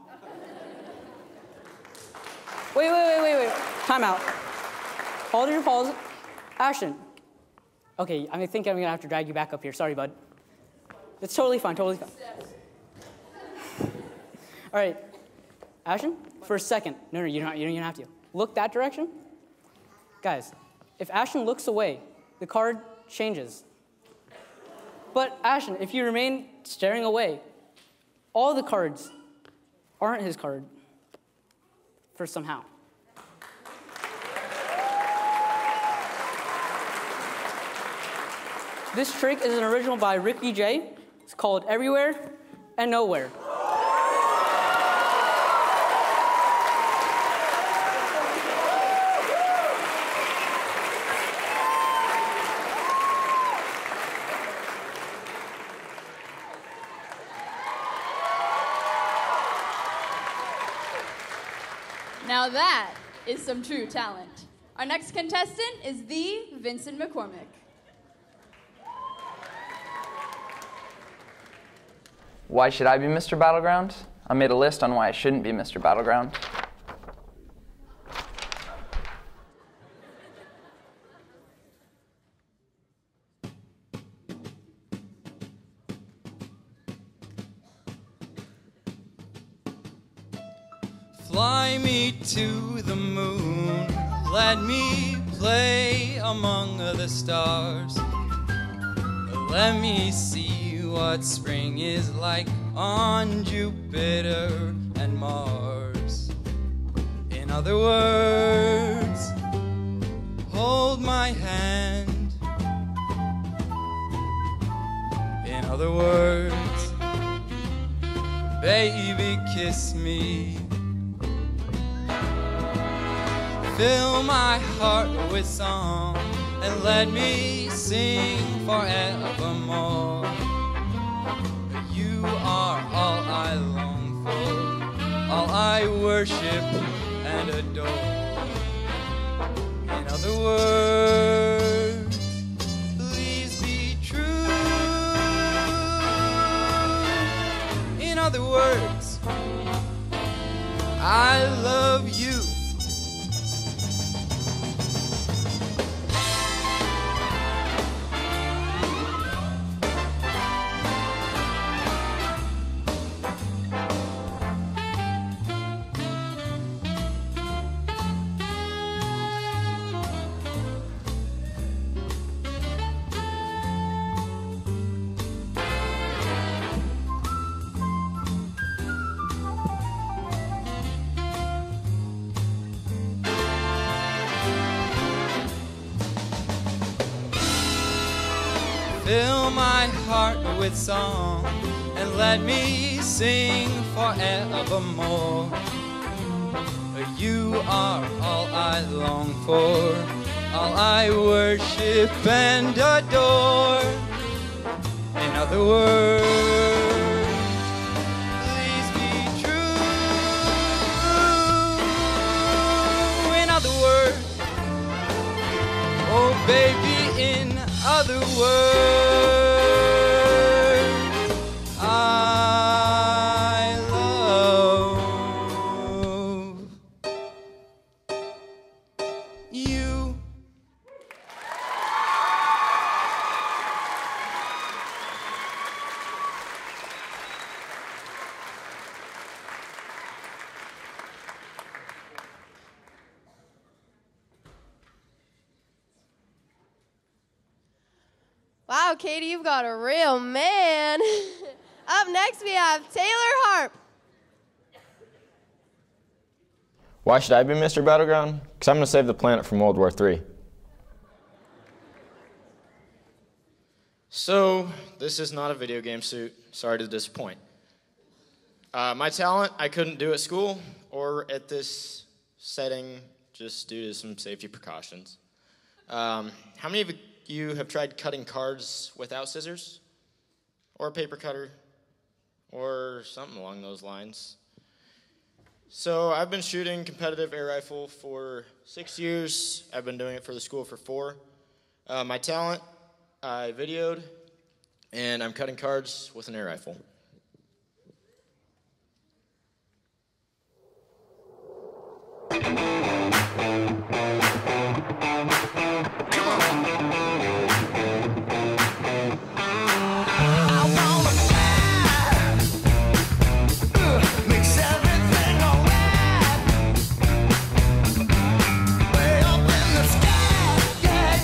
Wait, wait, wait, wait, wait. Time out. Hold your pause. Ashton. Okay, I think I'm gonna have to drag you back up here. Sorry, bud. It's totally fine, totally fine. All right, Ashton, for a second. No, no, you don't, you don't even have to. Look that direction. Guys, if Ashton looks away, the card changes. But Ashton, if you remain staring away, all the cards aren't his card for somehow. This trick is an original by Ricky J. It's called Everywhere and Nowhere. that is some true talent. Our next contestant is the Vincent McCormick. Why should I be Mister Battleground? I made a list on why I shouldn't be Mister Battleground. Fly me to the moon, let me play among the stars. Let me see what spring is like on Jupiter and Mars. In other words, hold my hand. In other words, baby, kiss me. Fill my heart with song and let me sing forevermore. You are all I long for, all I worship and adore. In other words, please be true. In other words, I love you. Fill my heart with song and let me sing forevermore. You are all I long for, all I worship and adore. In other words, please be true. In other words, oh baby, in other words, I love you. Wow, Katie, you've got a real man. Up next, we have Taylor Harp. Why should I be Mister Battleground? Because I'm going to save the planet from World War Three. So, this is not a video game suit. Sorry to disappoint. Uh, my talent, I couldn't do at school or at this setting just due to some safety precautions. Um, how many of you have tried cutting cards without scissors? Or a paper cutter? Or something along those lines? So I've been shooting competitive air rifle for six years. I've been doing it for the school for four. Uh, my talent, I videoed, and I'm cutting cards with an air rifle.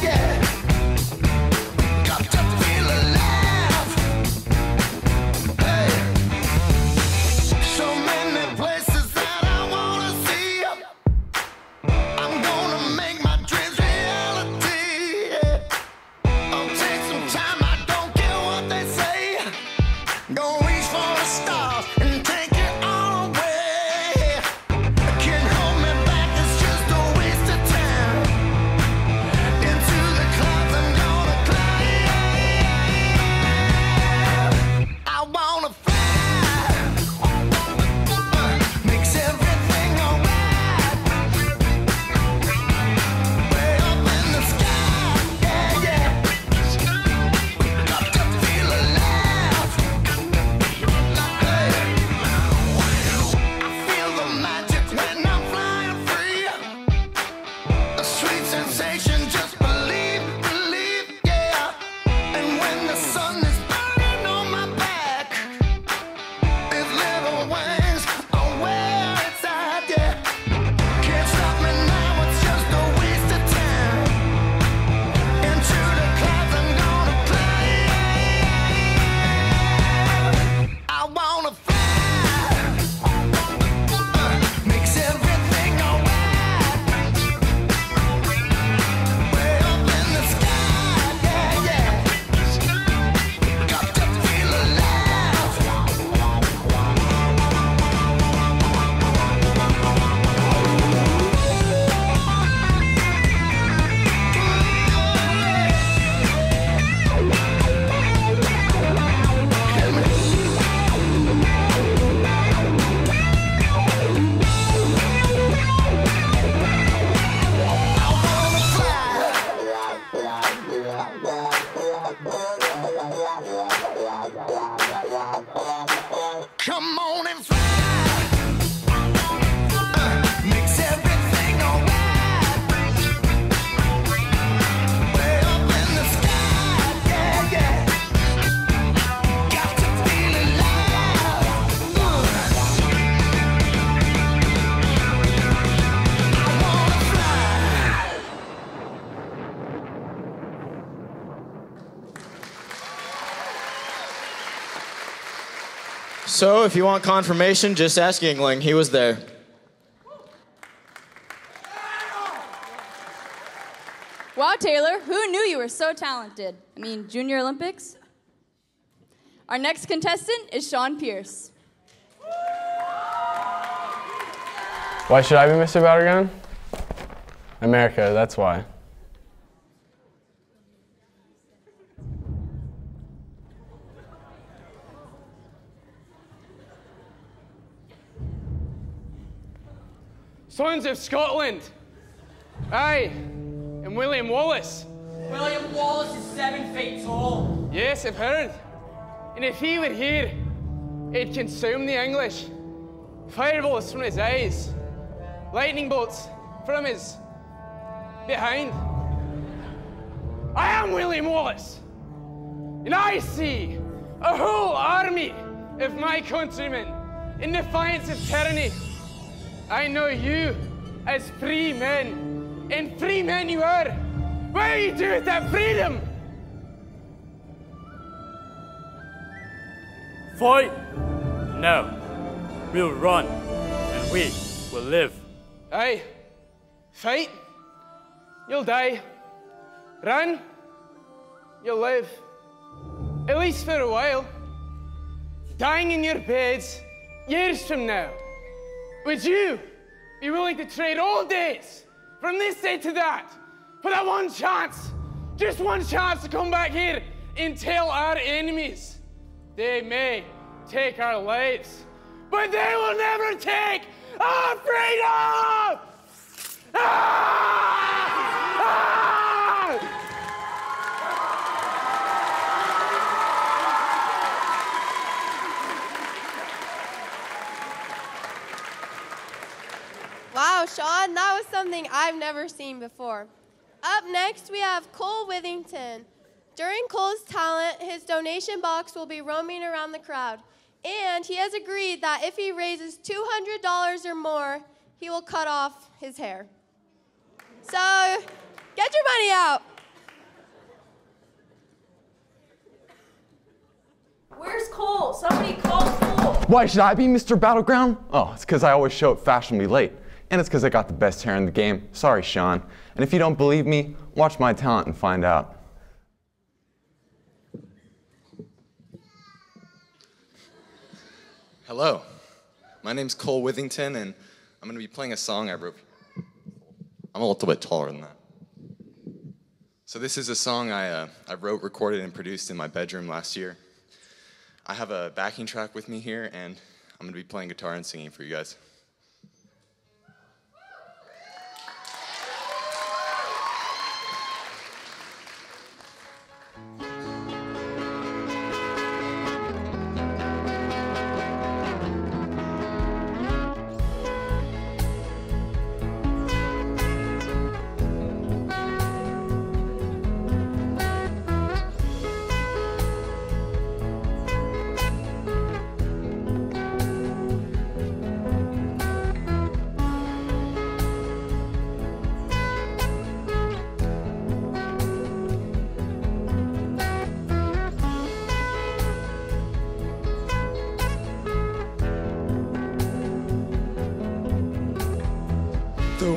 Got to feel alive. sensation, just believe, believe, yeah. And when the sun is burning on my back, these little wings are where it's at, yeah. Can't stop me now, it's just a waste of time. Into the clouds I'm gonna climb. I wanna fly. Makes everything alright. Way up in the sky, yeah, yeah. Got to feel alive. Come on and fly. Uh, makes everything alright. Way up in the sky, yeah, yeah. Got to feel alive. Uh. I wanna So, if you want confirmation, just ask Yingling. He was there. Wow, Taylor, who knew you were so talented? I mean, Junior Olympics? Our next contestant is Sean Pierce. Why should I be Mister Battleground? America, that's why. Sons of Scotland. Aye, and William Wallace. William Wallace is seven feet tall. Yes, I've heard. And if he were here, he'd consume the English. Fireballs from his eyes. Lightning bolts from his behind. I am William Wallace. And I see a whole army of my countrymen in defiance of tyranny. I know you as free men, and free men you are. What do you do with that freedom? Fight? No. We'll run, and we will live. Aye. Fight? You'll die. Run? You'll live. At least for a while. Dying in your beds years from now. Would you be willing to trade all days, from this day to that, for that one chance, just one chance to come back here and tell our enemies they may take our lives, but they will never take our freedom! Ah! Ah! Wow, Sean, that was something I've never seen before. Up next, we have Cole Withington. During Cole's talent, his donation box will be roaming around the crowd, and he has agreed that if he raises two hundred dollars or more, he will cut off his hair. So, get your money out. Where's Cole? Somebody call Cole. Why should I be Mister Battleground? Oh, it's because I always show up fashionably late. And it's because I got the best hair in the game. Sorry, Sean. And if you don't believe me, watch my talent and find out. Hello, my name's Cole Withington, and I'm going to be playing a song I wrote. I'm a little bit taller than that. So this is a song I, uh, I wrote, recorded, and produced in my bedroom last year. I have a backing track with me here, and I'm going to be playing guitar and singing for you guys.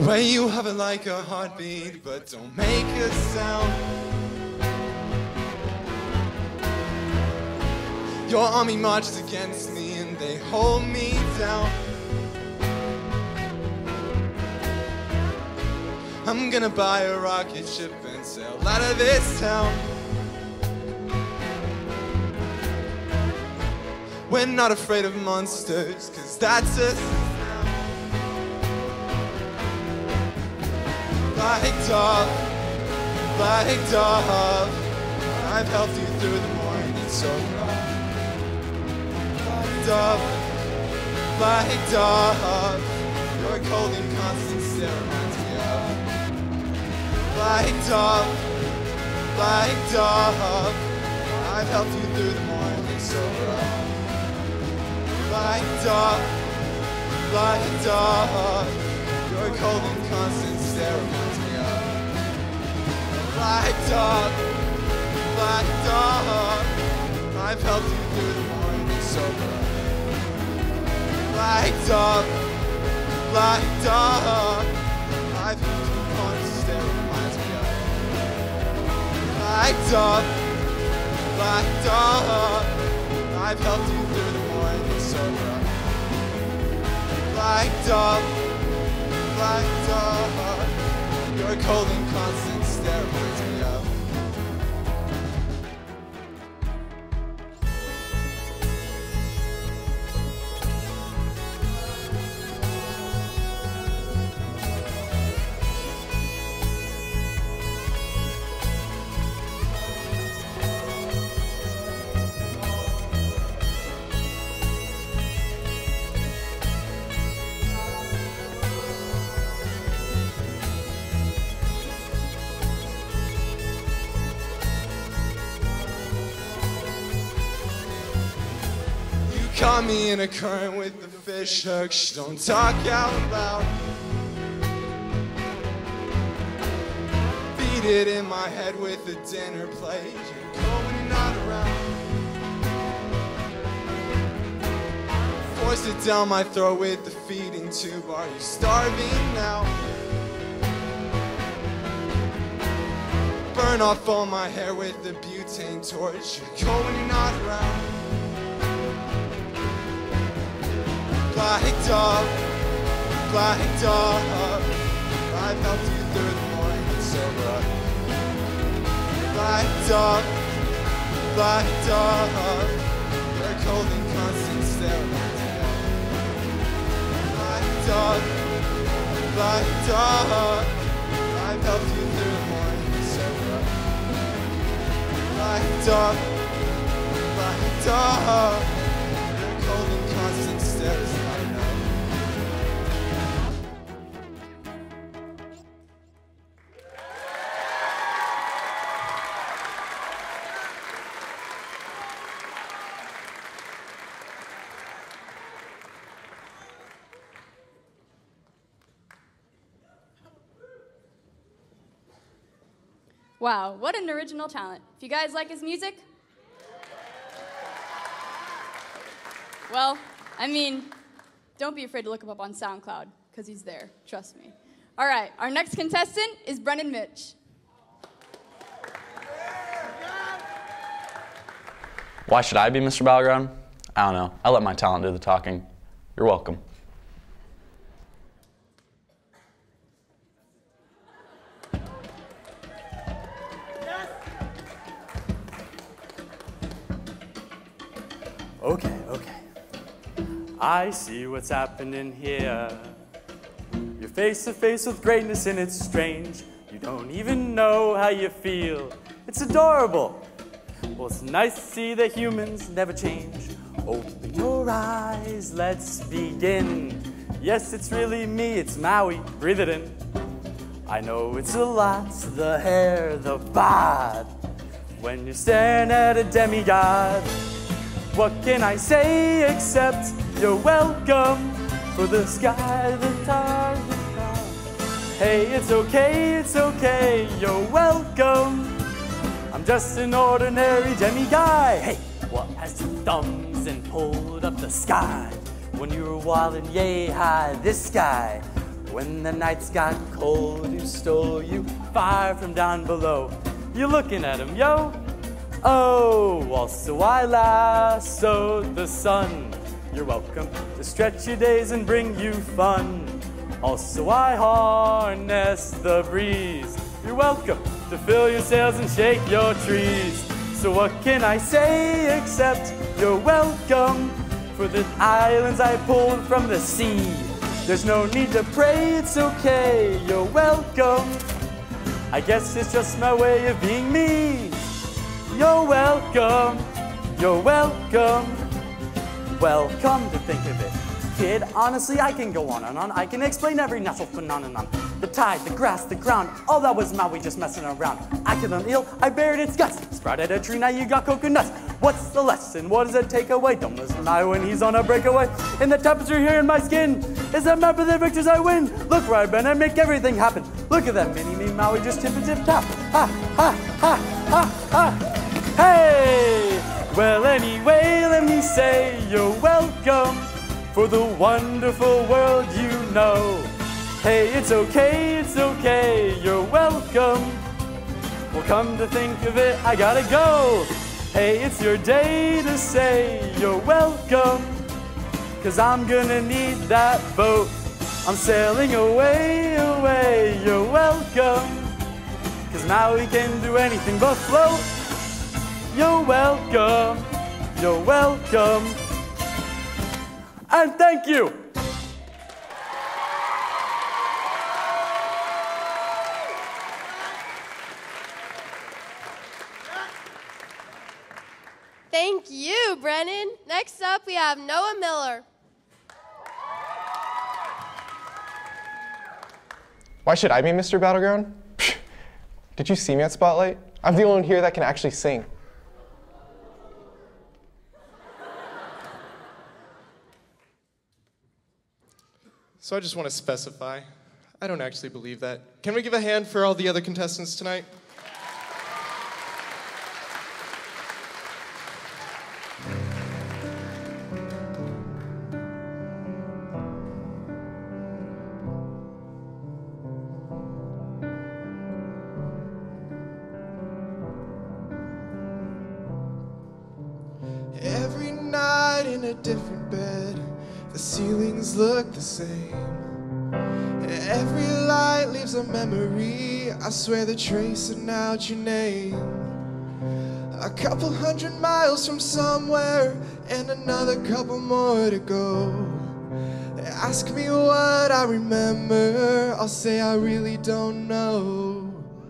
way you hover like a heartbeat, but don't make a sound. Your army marched against me and they hold me down. I'm gonna buy a rocket ship and sail out of this town. We're not afraid of monsters, cause that's us now. Like dove, like dove, I've helped you through the morning so rough. Like dove, like dove, your cold and constant stare reminds me of. Like dove, like dove, I've helped you through the morning so rough. Like dove, like dove, your cold and constant stare reminds me of. Like dove, like dove, I've helped you through the morning so rough. Like dove, like dove, I've helped you constant stare reminds me of. Like dove, like dove, I've helped you through the morning so rough. Like dove, like dove, your cold and constant stare reminds me of. Caught me in a current with the fish hook. Shh, don't talk out loud. Beat it in my head with a dinner plate. You're cold when you're not around. Force it down my throat with the feeding tube. Are you starving now? Burn off all my hair with the butane torch. You're cold when you're not around. Like dove, like dove, I've helped you through the morning so rough. Like dove, like dove, your cold and constant stare reminds me of. Like dove, like dove, I've helped you through the morning so rough. Like dove, like dove, your cold and constant stare is not enough. Wow, what an original talent. If you guys like his music, well, I mean, don't be afraid to look him up on SoundCloud, because he's there, trust me. All right, our next contestant is Brennan Mitch. Why should I be Mister Battleground? I don't know. I let my talent do the talking. You're welcome. Okay, okay. I see what's happening here. You're face to face with greatness and it's strange. You don't even know how you feel. It's adorable. Well, it's nice to see that humans never change. Open your eyes, let's begin. Yes, it's really me, it's Maui. Breathe it in. I know it's a lot, the hair, the bod. When you're staring at a demigod, what can I say except you're welcome for the sky, the tar, the tar. Hey, it's okay, it's okay, you're welcome. I'm just an ordinary demi-guy. Hey, what has two thumbs and pulled up the sky? When you were wildin' yay high, this guy. When the nights got cold, who stole you fire from down below? You looking at him, yo? Oh, also I lassoed the sun. You're welcome to stretch your days and bring you fun. Also I harness the breeze. You're welcome to fill your sails and shake your trees. So what can I say except you're welcome for the islands I pulled from the sea. There's no need to pray, it's okay, you're welcome. I guess it's just my way of being me. You're welcome, you're welcome. Well, come to think of it, kid, honestly I can go on and on. I can explain every natural phenomenon. The tide, the grass, the ground, all that was Maui just messing around. I killed an eel, I buried its guts. Sprouted a tree, now you got coconuts. What's the lesson? What does it take away? Don't listen to Maui when he's on a breakaway. And the temperature here in my skin is a map of the victors I win. Look where I've been, I make everything happen. Look at that mini me Maui just tip and tip tap. Ha, ha, ha, ha, ha. Hey! Well, anyway, let me say you're welcome for the wonderful world you know. Hey, it's okay, it's okay, you're welcome. Well, come to think of it, I gotta go. Hey, it's your day to say you're welcome, 'cause I'm gonna need that boat. I'm sailing away, away, you're welcome, 'cause now we can do anything but float. You're welcome, you're welcome, and thank you. Thank you, Brennan. Next up, we have Noah Miller. Why should I be Mister Battleground? Did you see me at Spotlight? I'm the only one here that can actually sing. So I just want to specify, I don't actually believe that. Can we give a hand for all the other contestants tonight? Every night in a different bed, the ceilings look the same. Every light leaves a memory, I swear they're tracing out your name. A couple hundred miles from somewhere, and another couple more to go. They ask me what I remember, I'll say I really don't know.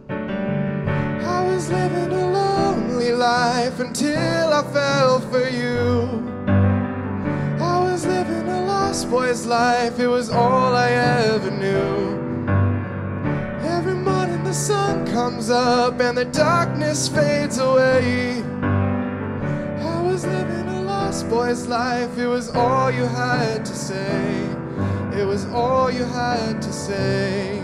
I was living a lonely life until I fell for you. I was living a lost boy's life, it was all I ever knew. Every morning the sun comes up and the darkness fades away. I was living a lost boy's life, it was all you had to say. It was all you had to say.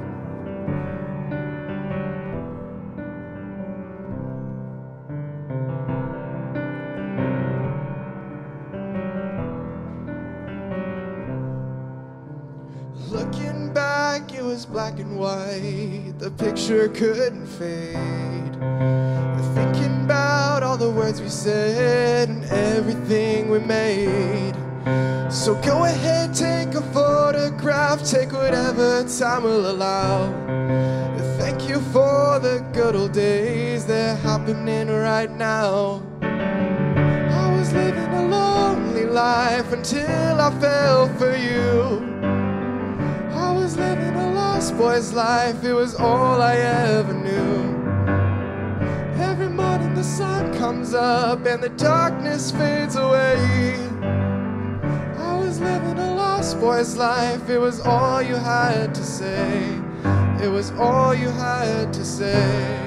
Looking back, it was black and white, the picture couldn't fade. Thinking about all the words we said and everything we made. So go ahead, take a photograph, take whatever time will allow. Thank you for the good old days, they're happening right now. I was living a lonely life until I fell for you. I was living a lost boy's life, it was all I ever knew. Every morning the sun comes up and the darkness fades away. I was living a lost boy's life, it was all you had to say. It was all you had to say.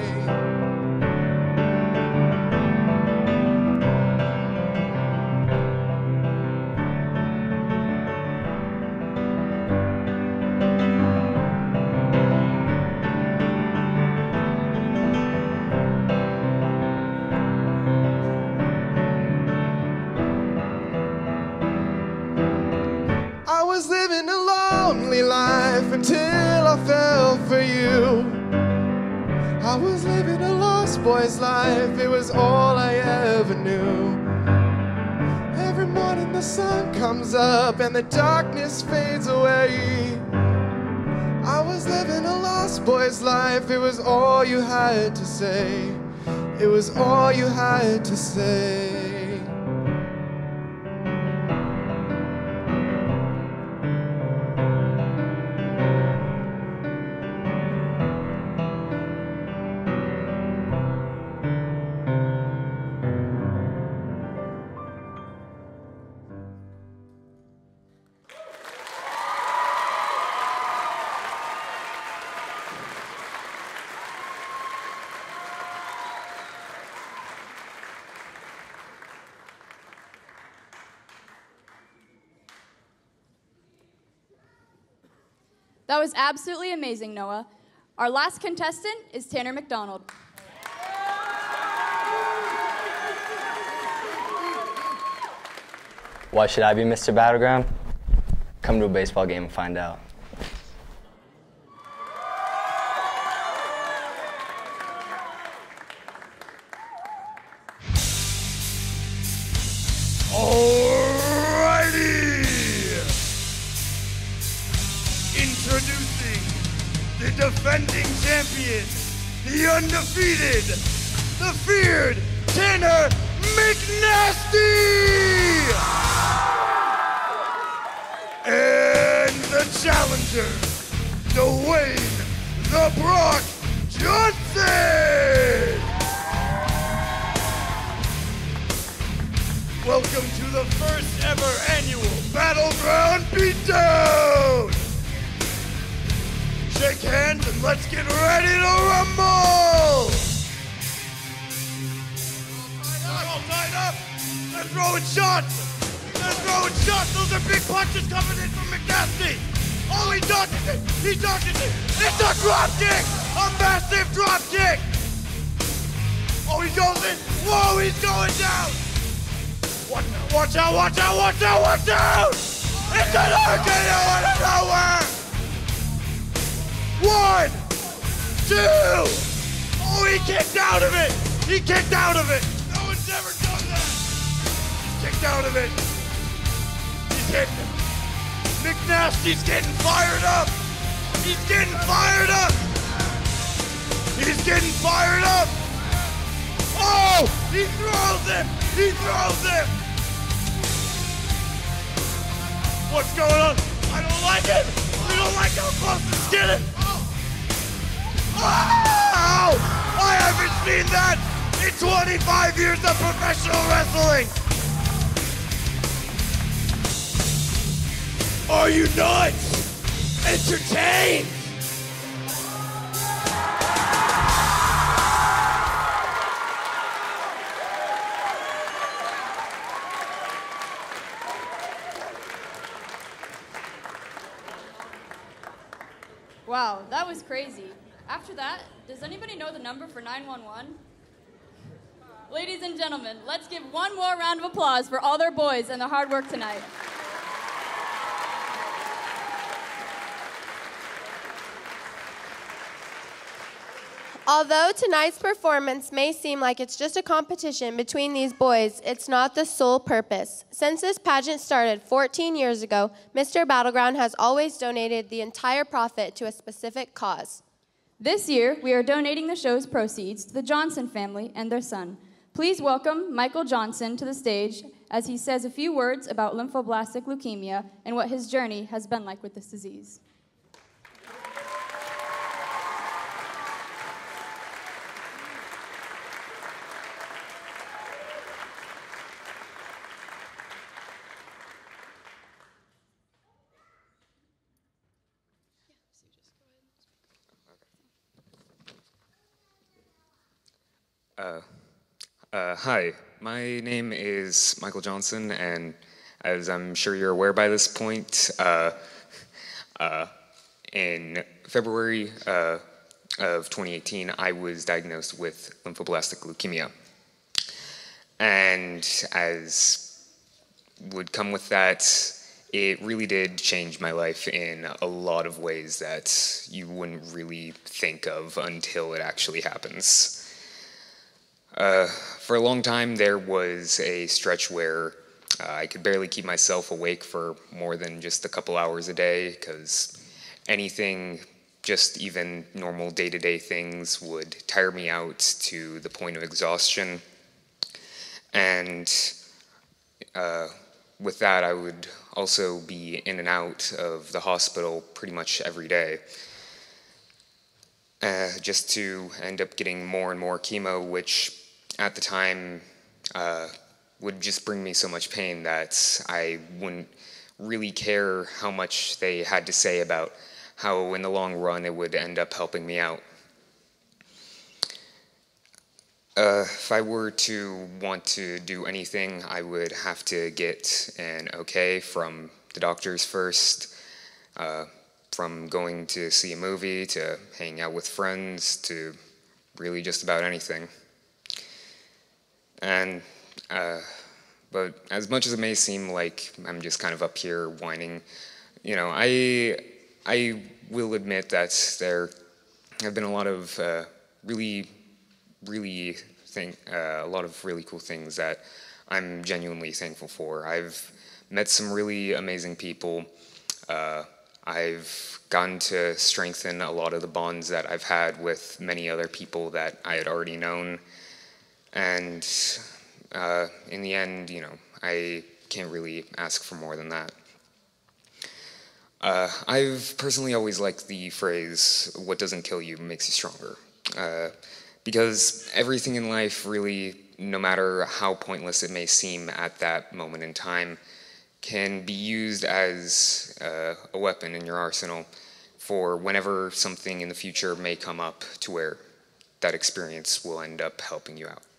I was living a lonely life was living a lost boy's life, it was all I ever knew. Every morning the sun comes up and the darkness fades away. I was living a lost boy's life, it was all you had to say. It was all you had to say. That was absolutely amazing, Noah. Our last contestant is Tanner McDonald. Why should I be Mister Battleground? Come to a baseball game and find out. Introducing the defending champion, the undefeated, the feared Tanner McNasty! And the challenger, Dwayne the Brock Johnson! Welcome to the first ever annual Battleground Beatdown! Shake hands and let's get ready to rumble! All tied up. They're throwing shots. They're throwing shots. Those are big punches coming in from McNasty. Oh, he dodges it. He dodges it. It's a drop kick. A massive drop kick. Oh, he goes in. Whoa, he's going down. Watch out, watch out, watch out, watch out, watch out. It's an hurricane out of nowhere. One, two. Oh, he kicked out of it. He kicked out of it. No one's ever done that. He kicked out of it. He's hitting him. McNasty's getting fired up. He's getting fired up. He's getting fired up. Oh, he throws him. He throws him. What's going on? I don't like it. We don't like how close it's getting. Oh! I haven't seen that in twenty-five years of professional wrestling! Are you nuts? Entertained? Wow, that was crazy. After that, does anybody know the number for nine one one? Ladies and gentlemen, let's give one more round of applause for all their boys and their hard work tonight. Although tonight's performance may seem like it's just a competition between these boys, it's not the sole purpose. Since this pageant started fourteen years ago, Mister Battleground has always donated the entire profit to a specific cause. This year, we are donating the show's proceeds to the Johnson family and their son. Please welcome Michael Johnson to the stage as he says a few words about lymphoblastic leukemia and what his journey has been like with this disease. Uh, uh, hi, my name is Michael Johnson, and as I'm sure you're aware by this point, uh, uh, in February uh, of twenty eighteen, I was diagnosed with lymphoblastic leukemia. And as would come with that, it really did change my life in a lot of ways that you wouldn't really think of until it actually happens. Uh, for a long time, there was a stretch where uh, I could barely keep myself awake for more than just a couple hours a day, because anything, just even normal day-to-day things, would tire me out to the point of exhaustion. And uh, with that, I would also be in and out of the hospital pretty much every day. Uh, just to end up getting more and more chemo, which at the time uh, would just bring me so much pain that I wouldn't really care how much they had to say about how in the long run it would end up helping me out. Uh, if I were to want to do anything, I would have to get an okay from the doctors first, uh, from going to see a movie, to hanging out with friends, to really just about anything. And, uh, but as much as it may seem like I'm just kind of up here whining, you know, I, I will admit that there have been a lot of uh, really, really thing, uh, a lot of really cool things that I'm genuinely thankful for. I've met some really amazing people. Uh, I've gotten to strengthen a lot of the bonds that I've had with many other people that I had already known. And uh, in the end, you know, I can't really ask for more than that. Uh, I've personally always liked the phrase, "what doesn't kill you makes you stronger." Uh, because everything in life really, no matter how pointless it may seem at that moment in time, can be used as uh, a weapon in your arsenal for whenever something in the future may come up to where that experience will end up helping you out.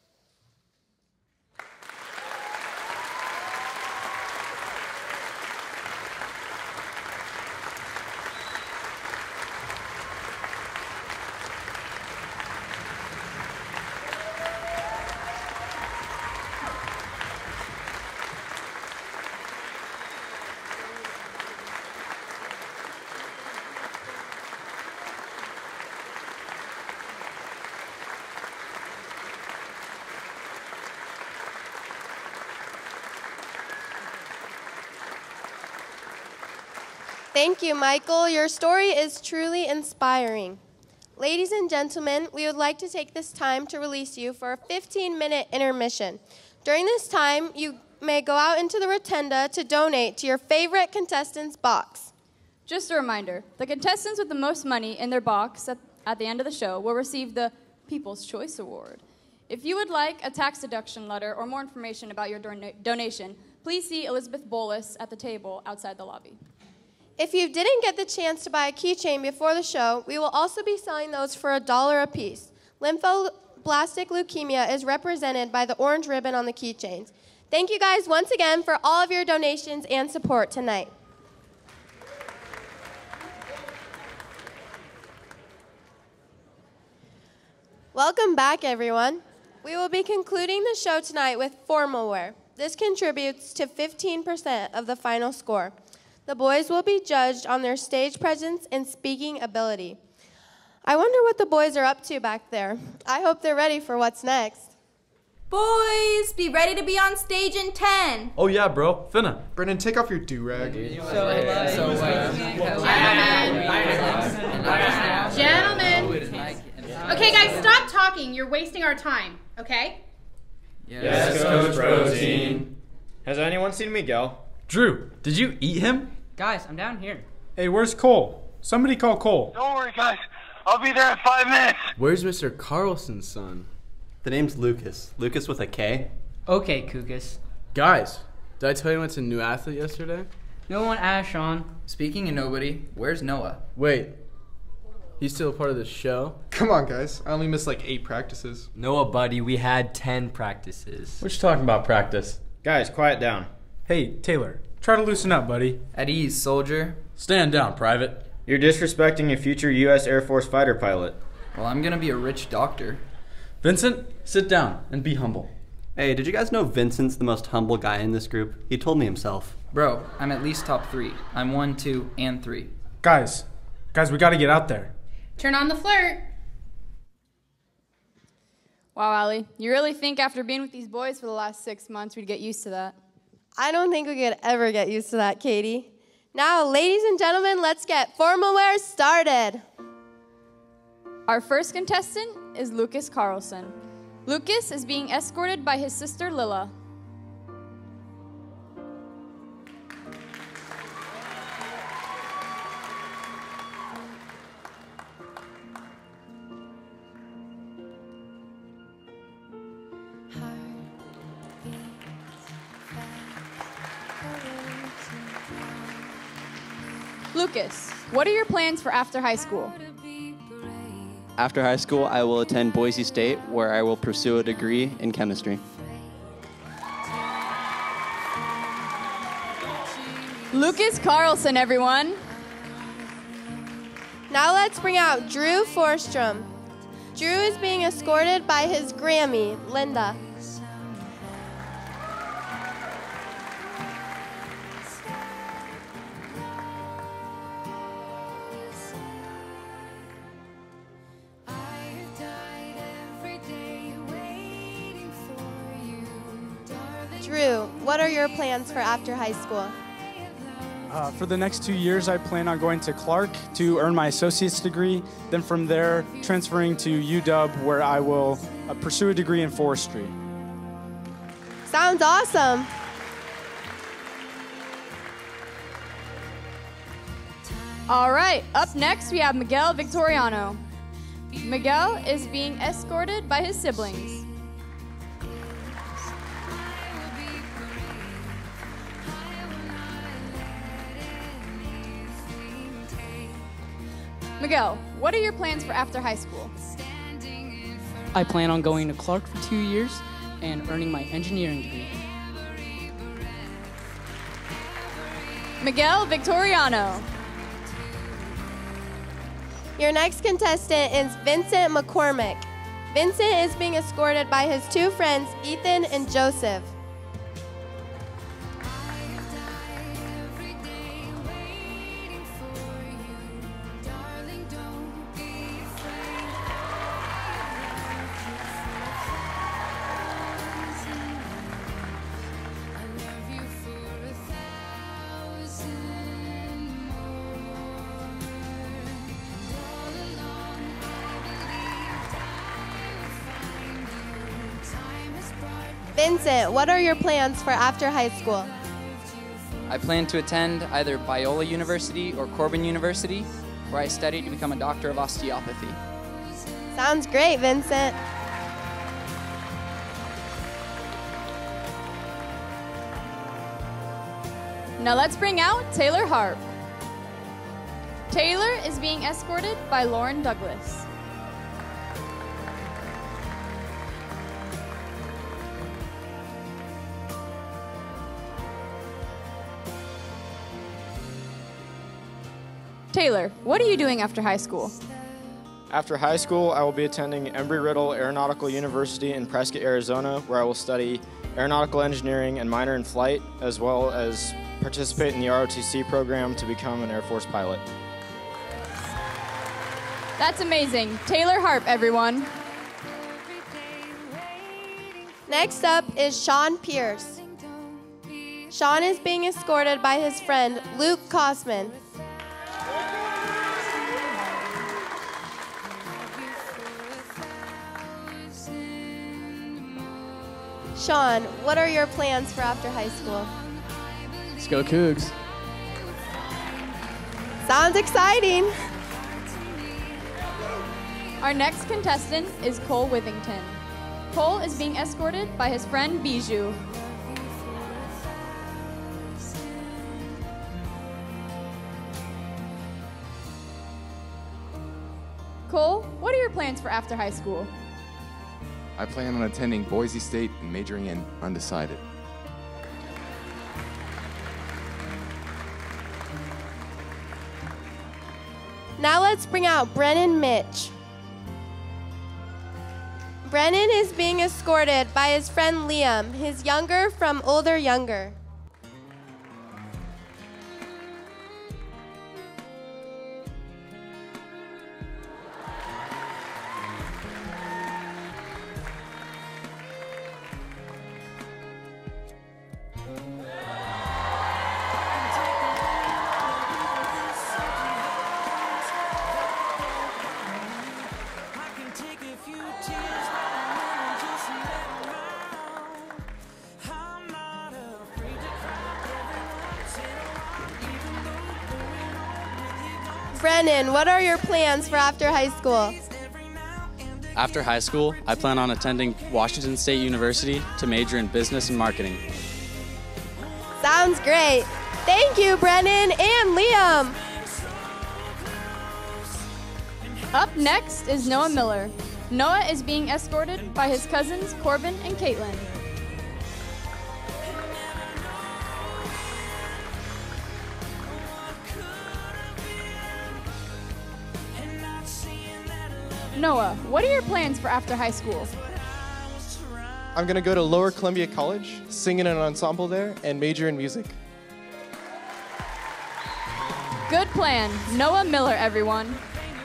Thank you, Michael. Your story is truly inspiring. Ladies and gentlemen, we would like to take this time to release you for a fifteen minute intermission. During this time, you may go out into the rotunda to donate to your favorite contestant's box. Just a reminder, the contestants with the most money in their box at, at the end of the show will receive the People's Choice Award. If you would like a tax deduction letter or more information about your don donation, please see Elizabeth Bolus at the table outside the lobby. If you didn't get the chance to buy a keychain before the show, we will also be selling those for a dollar a piece. Lymphoblastic leukemia is represented by the orange ribbon on the keychains. Thank you guys once again for all of your donations and support tonight. Welcome back, everyone. We will be concluding the show tonight with formal wear. This contributes to fifteen percent of the final score. The boys will be judged on their stage presence and speaking ability. I wonder what the boys are up to back there. I hope they're ready for what's next. Boys, be ready to be on stage in ten. Oh yeah, bro. Finna. Brennan, take off your do-rag. Gentlemen. Okay, guys, stop talking. You're wasting our time, okay? Yes, Coach Protein. Has anyone seen Miguel? Drew, did you eat him? Guys, I'm down here. Hey, where's Cole? Somebody call Cole. Don't worry, guys. I'll be there in five minutes. Where's Mister Carlson's son? The name's Lucas. Lucas with a K? Okay, Kukas. Guys, did I tell you I went to New Athlete yesterday? No one asked, Sean. Speaking of nobody, where's Noah? Wait, he's still a part of the show? Come on, guys. I only missed like eight practices. Noah, buddy, we had ten practices. What you talking about practice? Guys, quiet down. Hey, Taylor, try to loosen up, buddy. At ease, soldier. Stand down, Private. You're disrespecting a future U S Air Force fighter pilot. Well, I'm gonna be a rich doctor. Vincent, sit down and be humble. Hey, did you guys know Vincent's the most humble guy in this group? He told me himself. Bro, I'm at least top three. I'm one, two, and three. Guys, guys, we gotta get out there. Turn on the flirt. Wow, Allie, you really think after being with these boys for the last six months we'd get used to that? I don't think we could ever get used to that, Katie. Now, ladies and gentlemen, let's get formal wear started. Our first contestant is Lucas Carlson. Lucas is being escorted by his sister Lila. Lucas, what are your plans for after high school? After high school, I will attend Boise State, where I will pursue a degree in chemistry. Lucas Carlson, everyone. Now let's bring out Drew Forstrom. Drew is being escorted by his Grammy, Linda. Drew, what are your plans for after high school? Uh, for the next two years, I plan on going to Clark to earn my associate's degree. Then from there, transferring to U W, where I will uh, pursue a degree in forestry. Sounds awesome. All right, up next we have Miguel Victoriano. Miguel is being escorted by his siblings. Miguel, what are your plans for after high school? I plan on going to Clark for two years and earning my engineering degree. Miguel Victoriano. Your next contestant is Vincent McCormick. Vincent is being escorted by his two friends, Ethan and Joseph. Vincent, what are your plans for after high school? I plan to attend either Biola University or Corbin University, where I study to become a doctor of osteopathy. Sounds great, Vincent. Now let's bring out Taylor Harp. Taylor is being escorted by Lauren Douglas. Taylor, what are you doing after high school? After high school, I will be attending Embry-Riddle Aeronautical University in Prescott, Arizona, where I will study aeronautical engineering and minor in flight, as well as participate in the R O T C program to become an Air Force pilot. That's amazing. Taylor Harp, everyone. Next up is Sean Pierce. Sean is being escorted by his friend, Luke Kosman. Sean, what are your plans for after high school? Let's go Cougs. Sounds exciting. Our next contestant is Cole Withington. Cole is being escorted by his friend Bijou. Cole, what are your plans for after high school? I plan on attending Boise State and majoring in undecided. Now let's bring out Brennan Mitch. Brennan is being escorted by his friend Liam, his younger from older younger. Brennan, what are your plans for after high school? After high school, I plan on attending Washington State University to major in business and marketing. Sounds great. Thank you, Brennan and Liam. Up next is Noah Miller. Noah is being escorted by his cousins Corbin and Caitlin. Noah, what are your plans for after high school? I'm gonna go to Lower Columbia College, sing in an ensemble there, and major in music. Good plan. Noah Miller, everyone.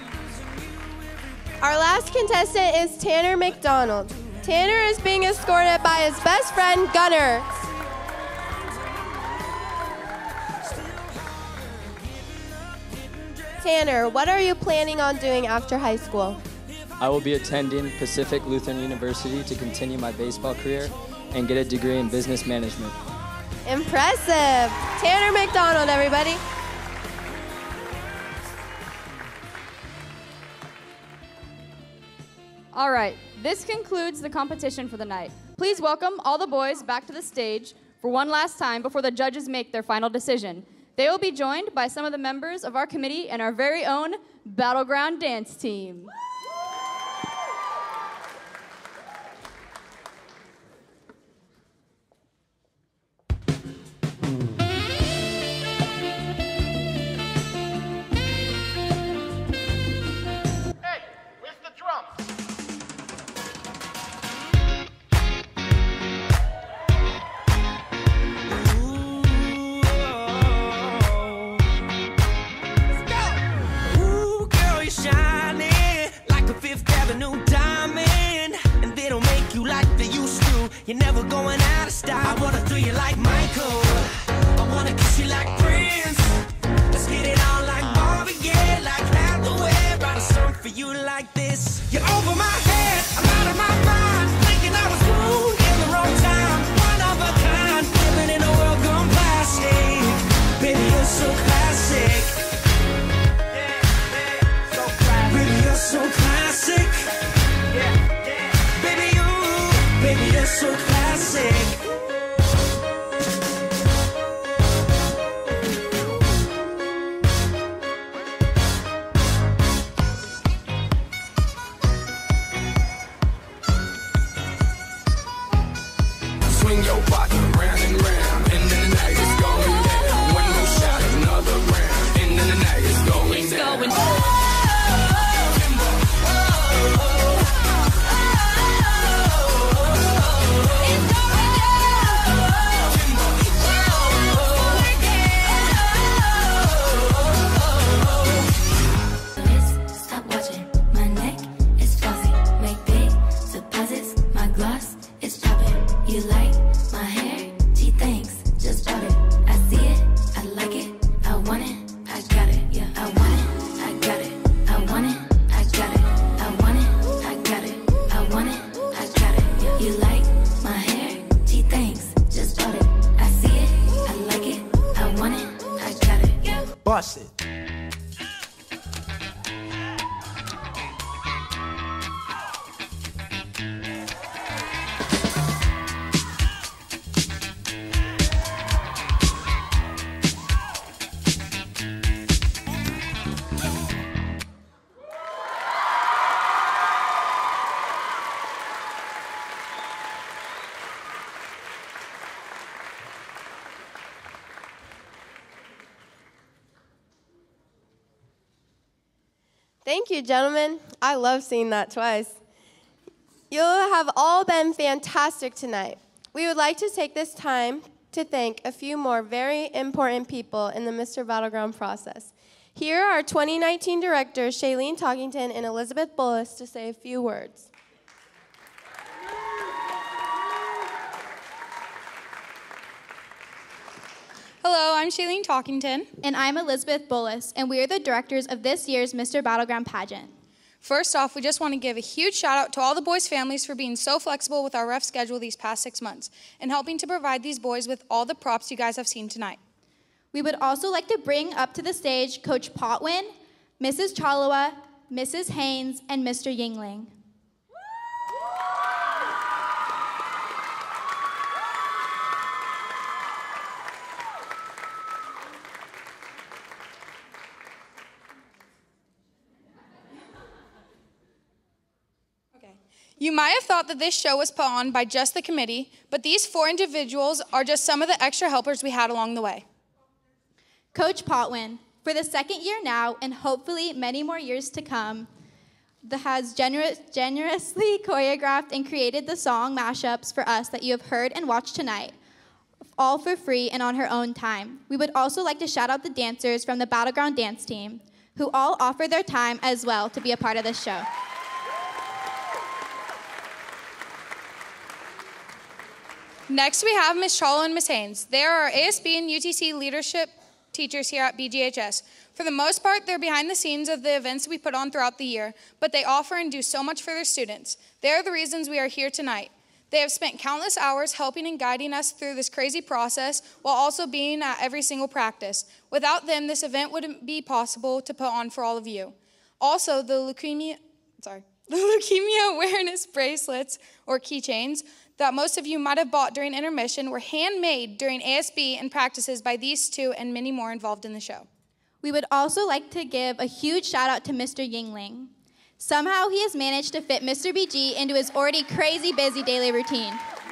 Our last contestant is Tanner McDonald. Tanner is being escorted by his best friend, Gunner. Tanner, what are you planning on doing after high school? I will be attending Pacific Lutheran University to continue my baseball career and get a degree in business management. Impressive. Tanner McDonald, everybody. All right, this concludes the competition for the night. Please welcome all the boys back to the stage for one last time before the judges make their final decision. They will be joined by some of the members of our committee and our very own Battleground dance team. You're never going out of style. I wanna throw you like Michael. I wanna kiss you like Prince. Let's get it on like Marvin, yeah, like Hathaway. Write a song for you like this. You're over my head, I'm out of my mind. Thinking I was cool in the wrong time. One of a kind, living in a world gone plastic. Baby, you're so classic. Baby, you're so classic. Baby, you, baby, you're so classic. Swing your body round and round, and then the night is going down. One more shot, another round, and then the night is going it's down. Going down. Bust it. Thank you, gentlemen. I love seeing that twice. You have all been fantastic tonight. We would like to take this time to thank a few more very important people in the Mister Battleground process. Here are twenty nineteen directors Shailene Talkington and Elizabeth Bullis to say a few words. Hello, I'm Shailene Talkington. And I'm Elizabeth Bullis, and we are the directors of this year's Mister Battleground pageant. First off, we just want to give a huge shout out to all the boys' families for being so flexible with our rough schedule these past six months and helping to provide these boys with all the props you guys have seen tonight. We would also like to bring up to the stage Coach Potwin, Missus Chalawa, Missus Haynes, and Mister Yingling. You might have thought that this show was put on by just the committee, but these four individuals are just some of the extra helpers we had along the way. Coach Potwin, for the second year now, and hopefully many more years to come, that has generous, generously choreographed and created the song mashups for us that you have heard and watched tonight, all for free and on her own time. We would also like to shout out the dancers from the Battleground dance team, who all offer their time as well to be a part of this show. Next, we have Miz Chalo and Miz Haynes. They are our A S B and U T C leadership teachers here at B G H S. For the most part, they're behind the scenes of the events we put on throughout the year, but they offer and do so much for their students. They are the reasons we are here tonight. They have spent countless hours helping and guiding us through this crazy process while also being at every single practice. Without them, this event wouldn't be possible to put on for all of you. Also, the leukemia, sorry, the leukemia awareness bracelets or keychains that most of you might have bought during intermission were handmade during A S B and practices by these two and many more involved in the show. We would also like to give a huge shout out to Mister Yingling. Somehow he has managed to fit Mister B G into his already crazy busy daily routine.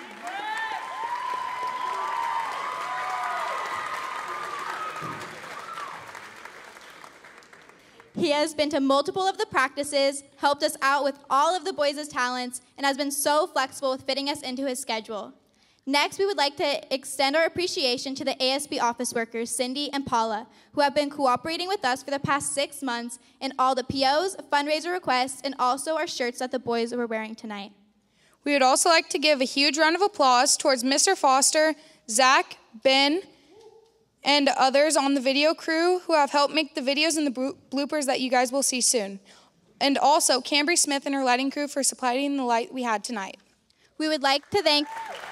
He has been to multiple of the practices, helped us out with all of the boys' talents, and has been so flexible with fitting us into his schedule. Next, we would like to extend our appreciation to the A S B office workers, Cindy and Paula, who have been cooperating with us for the past six months in all the P Os, fundraiser requests, and also our shirts that the boys were wearing tonight. We would also like to give a huge round of applause towards Mister Foster, Zach, Ben, and others on the video crew who have helped make the videos and the bloopers that you guys will see soon. And also Cambry Smith and her lighting crew for supplying the light we had tonight. We would like to thank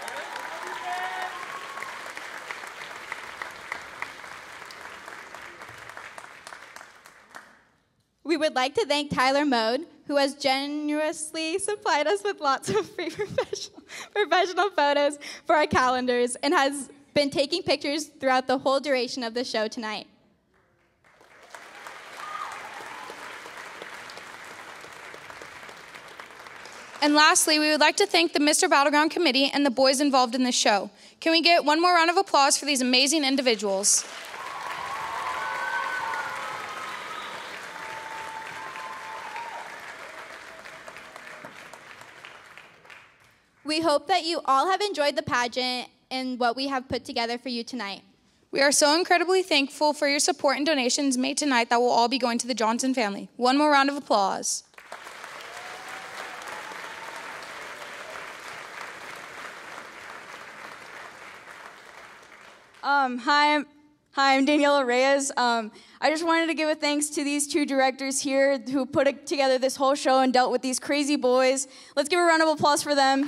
We would like to thank Tyler Mode, who has generously supplied us with lots of free professional, professional photos for our calendars and has been taking pictures throughout the whole duration of the show tonight. And lastly, we would like to thank the Mister Battleground Committee and the boys involved in this show. Can we get one more round of applause for these amazing individuals? We hope that you all have enjoyed the pageant and what we have put together for you tonight. We are so incredibly thankful for your support and donations made tonight that will all be going to the Johnson family. One more round of applause. Um, hi, I'm, hi, I'm Daniela Reyes. Um, I just wanted to give a thanks to these two directors here who put it together this whole show and dealt with these crazy boys. Let's give a round of applause for them.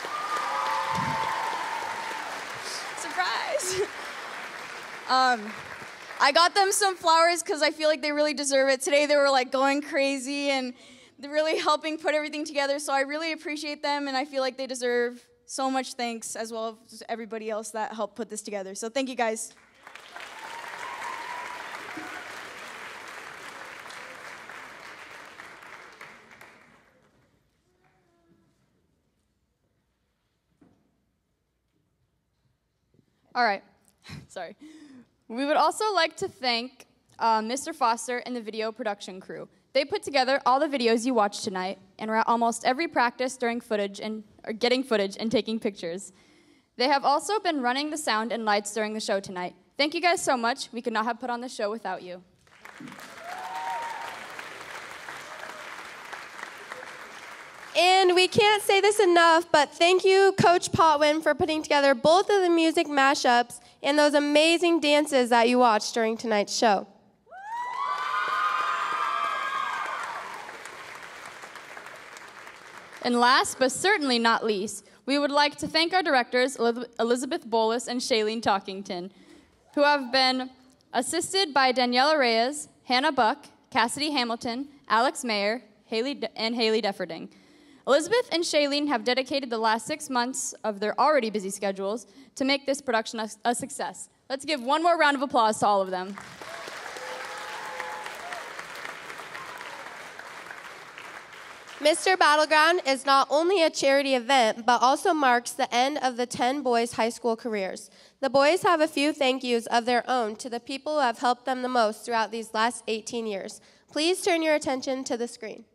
Surprise! um, I got them some flowers because I feel like they really deserve it. Today they were like going crazy and they're really helping put everything together, so I really appreciate them and I feel like they deserve so much thanks, as well as everybody else that helped put this together. So thank you, guys. All right, sorry. We would also like to thank uh, Mister Foster and the video production crew. They put together all the videos you watched tonight and were at almost every practice during footage and or getting footage and taking pictures. They have also been running the sound and lights during the show tonight. Thank you guys so much. We could not have put on the show without you. And we can't say this enough, but thank you, Coach Potwin, for putting together both of the music mashups and those amazing dances that you watched during tonight's show. And last, but certainly not least, we would like to thank our directors, Elizabeth Bolus and Shailene Talkington, who have been assisted by Daniela Reyes, Hannah Buck, Cassidy Hamilton, Alex Mayer, Haley De- and Haley Defferding. Elizabeth and Shailene have dedicated the last six months of their already busy schedules to make this production a, a success. Let's give one more round of applause to all of them. Mister Battleground is not only a charity event, but also marks the end of the ten boys' high school careers. The boys have a few thank yous of their own to the people who have helped them the most throughout these last eighteen years. Please turn your attention to the screen.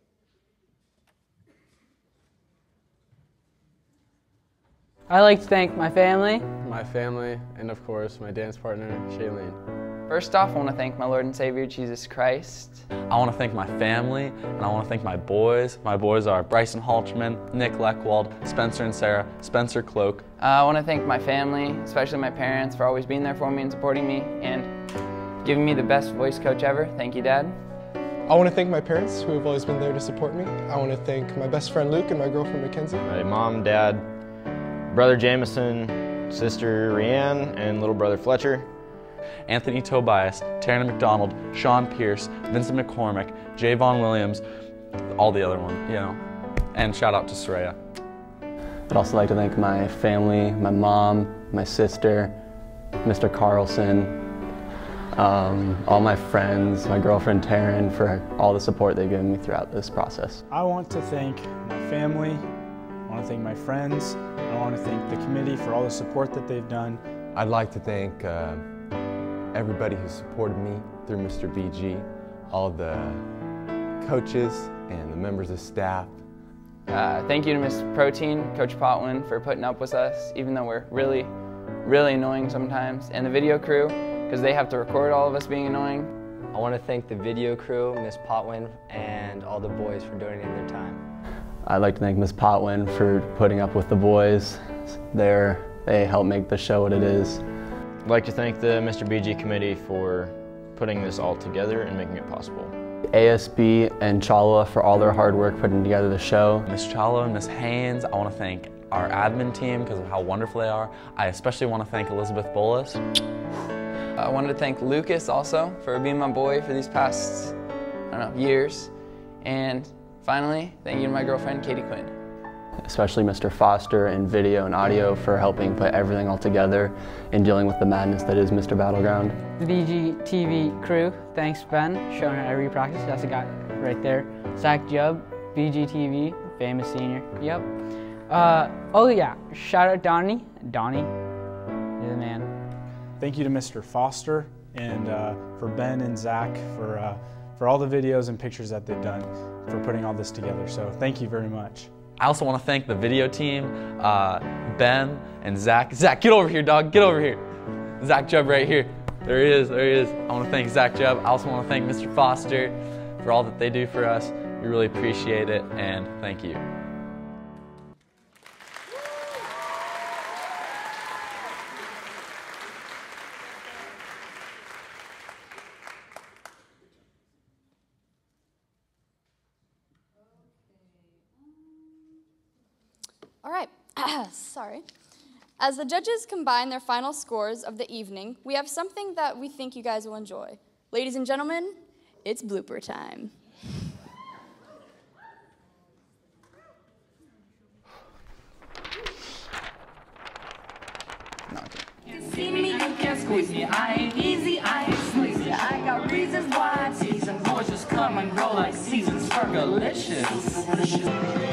I'd like to thank my family. My family, and of course, my dance partner, Shailene. First off, I want to thank my Lord and Savior, Jesus Christ. I want to thank my family, and I want to thank my boys. My boys are Bryson Halterman, Nick Leckwald, Spencer and Sarah, Spencer Cloak. Uh, I want to thank my family, especially my parents, for always being there for me and supporting me, and giving me the best voice coach ever. Thank you, Dad. I want to thank my parents, who have always been there to support me. I want to thank my best friend Luke and my girlfriend Mackenzie. My mom, dad, brother Jameson, sister Rianne, and little brother Fletcher. Anthony Tobias, Taryn McDonald, Sean Pierce, Vincent McCormick, Javon Williams, all the other ones, you know. And shout out to Soraya. I'd also like to thank my family, my mom, my sister, Mister Carlson, um, all my friends, my girlfriend Taryn, for all the support they've given me throughout this process. I want to thank my family, I want to thank my friends, I want to thank the committee for all the support that they've done. I'd like to thank uh, everybody who supported me through Mister B G, all the coaches and the members of staff. Uh, thank you to Miss Protein, Coach Potwin, for putting up with us, even though we're really, really annoying sometimes. And the video crew, because they have to record all of us being annoying. I want to thank the video crew, Miss Potwin, and all the boys for donating their time. I'd like to thank Miss Potwin for putting up with the boys. They're, they help make the show what it is. I'd like to thank the Mister B G committee for putting this all together and making it possible. A S B and Chala for all their hard work putting together the show. Miss Chala and Miss Haynes, I want to thank our admin team because of how wonderful they are. I especially want to thank Elizabeth Bolus. I wanted to thank Lucas also for being my boy for these past, I don't know, years. And finally, thank you to my girlfriend, Katie Quinn. Especially Mister Foster in video and audio for helping put everything all together and dealing with the madness that is Mister Battleground. The B G T V crew, thanks Ben, showing at every practice. That's the guy right there. Zach Jubb, B G T V, famous senior. Yep. Uh, oh yeah, shout out Donnie. Donnie, you're the man. Thank you to Mister Foster and uh, for Ben and Zach for, uh, for all the videos and pictures that they've done for putting all this together. So thank you very much. I also want to thank the video team, uh, Ben and Zach. Zach, get over here, dog, get over here. Zach Jubb right here. There he is, there he is. I want to thank Zach Jubb. I also want to thank Mister Foster for all that they do for us. We really appreciate it, and thank you. All right, sorry. As the judges combine their final scores of the evening, we have something that we think you guys will enjoy. Ladies and gentlemen, it's blooper time. See me, you can squeeze me. I ain't easy, I ain't sleazy. I got reasons why I tease, and boys just come and go like seasons. Fergalicious.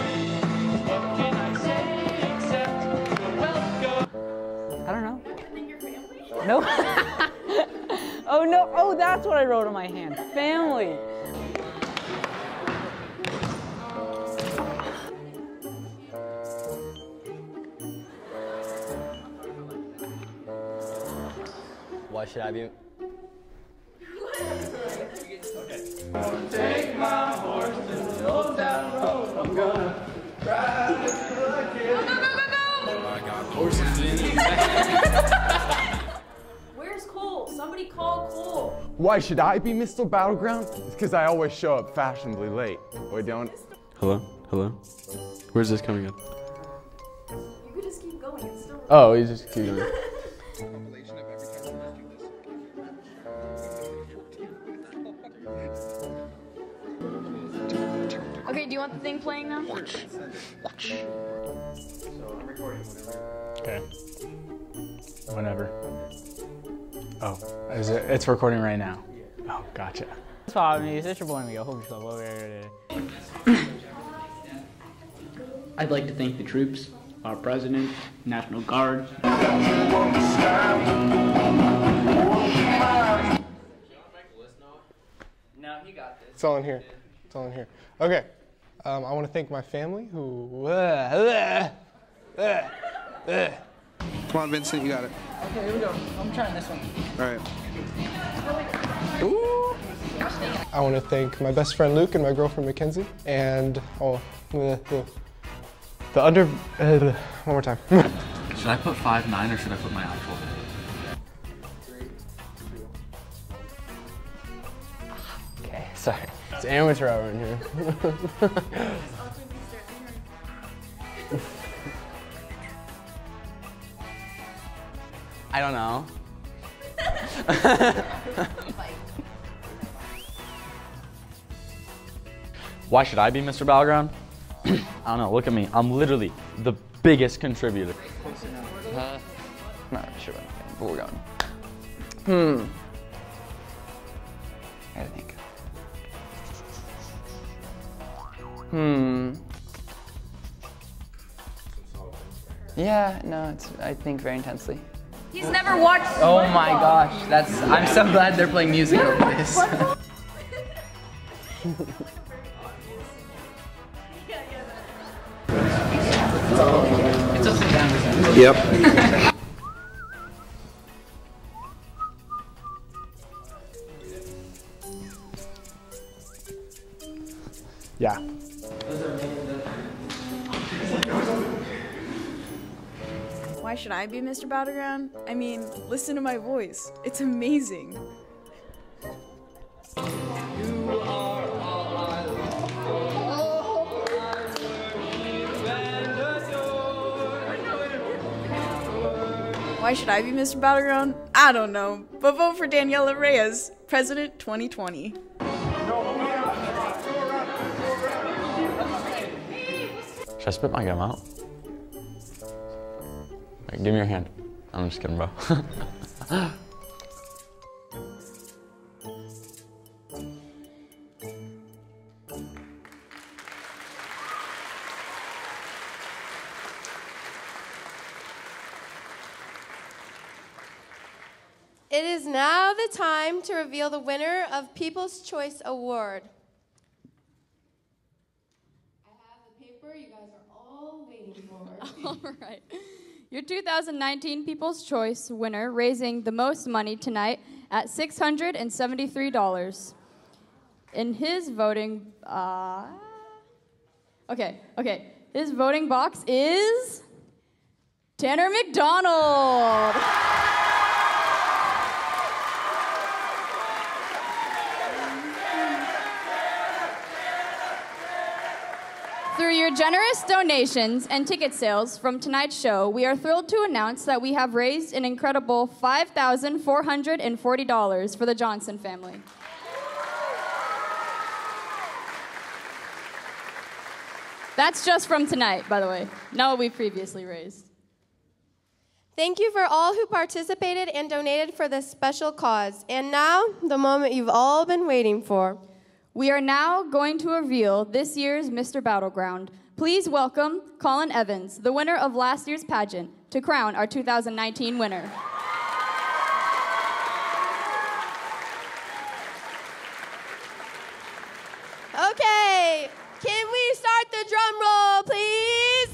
I don't know. No. Oh no, oh that's what I wrote on my hand. Family. should I be? Take my horse to the old town road. I'm gonna ride it till I can't. Oh my God, horses in the Where's Cole? Somebody call Cole. Why should I be Mister Battleground? It's because I always show up fashionably late. Or don't. Hello? Hello? Where's this coming in? You could just keep going. It's still. Oh, you just keep going. Okay, do you want the thing playing now? Watch. Watch. Okay. Whenever. Oh, is it? It's recording right now. Oh, gotcha. Follow me, it's your boy Miguel. Hope you love over. I'd like to thank the troops, our president, National Guard. No, he got this. It's all in here. It's all in here. Okay. Um, I want to thank my family who. Uh, uh, uh, uh. Come on, Vincent, you got it. Okay, here we go. I'm trying this one. All right. Ooh. I want to thank my best friend Luke and my girlfriend Mackenzie, and oh, the, the, the under. Uh, the, one more time. Should I put five nine or should I put my actual height? Okay, sorry. It's amateur hour in here. I don't know. Why should I be Mister Battleground? I don't know, look at me. I'm literally the biggest contributor. Uh, Not really sure what I'm saying, but we're going. Hmm. I gotta think. Hmm. Yeah, no, it's, I think very intensely. He's never watched. Oh my gosh, that's, I'm so glad they're playing music over this. It's upside down. Yep. Yeah. Why should I be Mister Battleground? I mean, listen to my voice. It's amazing. Why should I be Mister Battleground? I don't know, but vote for Daniela Reyes, President twenty twenty. Should I spit my gum out? Right, give me your hand. I'm just kidding, bro. It is now the time to reveal the winner of People's Choice Award. I have the paper you guys are all waiting for. All right. Your two thousand nineteen People's Choice winner, raising the most money tonight at six hundred seventy-three dollars. In his voting, uh, okay, okay. His voting box is Tanner McDonald. Through your generous donations and ticket sales from tonight's show, we are thrilled to announce that we have raised an incredible five thousand four hundred forty dollars for the Johnson family. That's just from tonight, by the way, not what we previously raised. Thank you for all who participated and donated for this special cause. And now, the moment you've all been waiting for. We are now going to reveal this year's Mister Battleground. Please welcome Colin Evans, the winner of last year's pageant, to crown our two thousand nineteen winner. Okay, can we start the drum roll, please?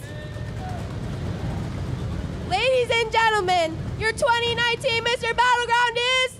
Ladies and gentlemen, your twenty nineteen Mister Battleground is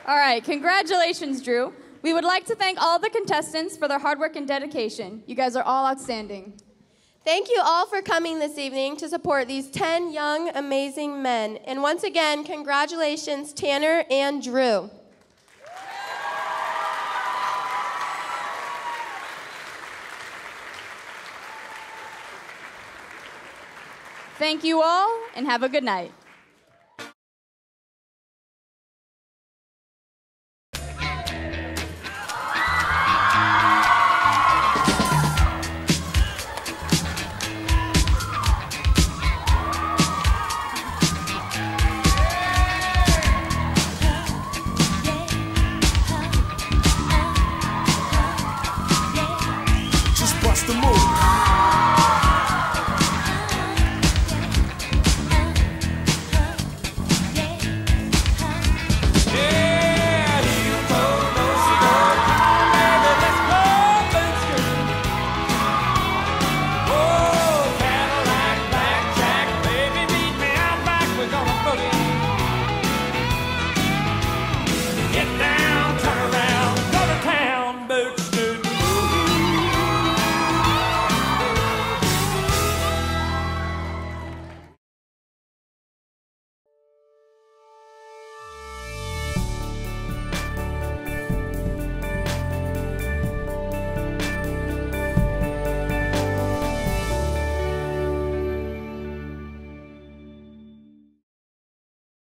All right, congratulations, Drew. We would like to thank all the contestants for their hard work and dedication. You guys are all outstanding. Thank you all for coming this evening to support these ten young, amazing men. And once again, congratulations, Tanner and Drew. Thank you all, and have a good night.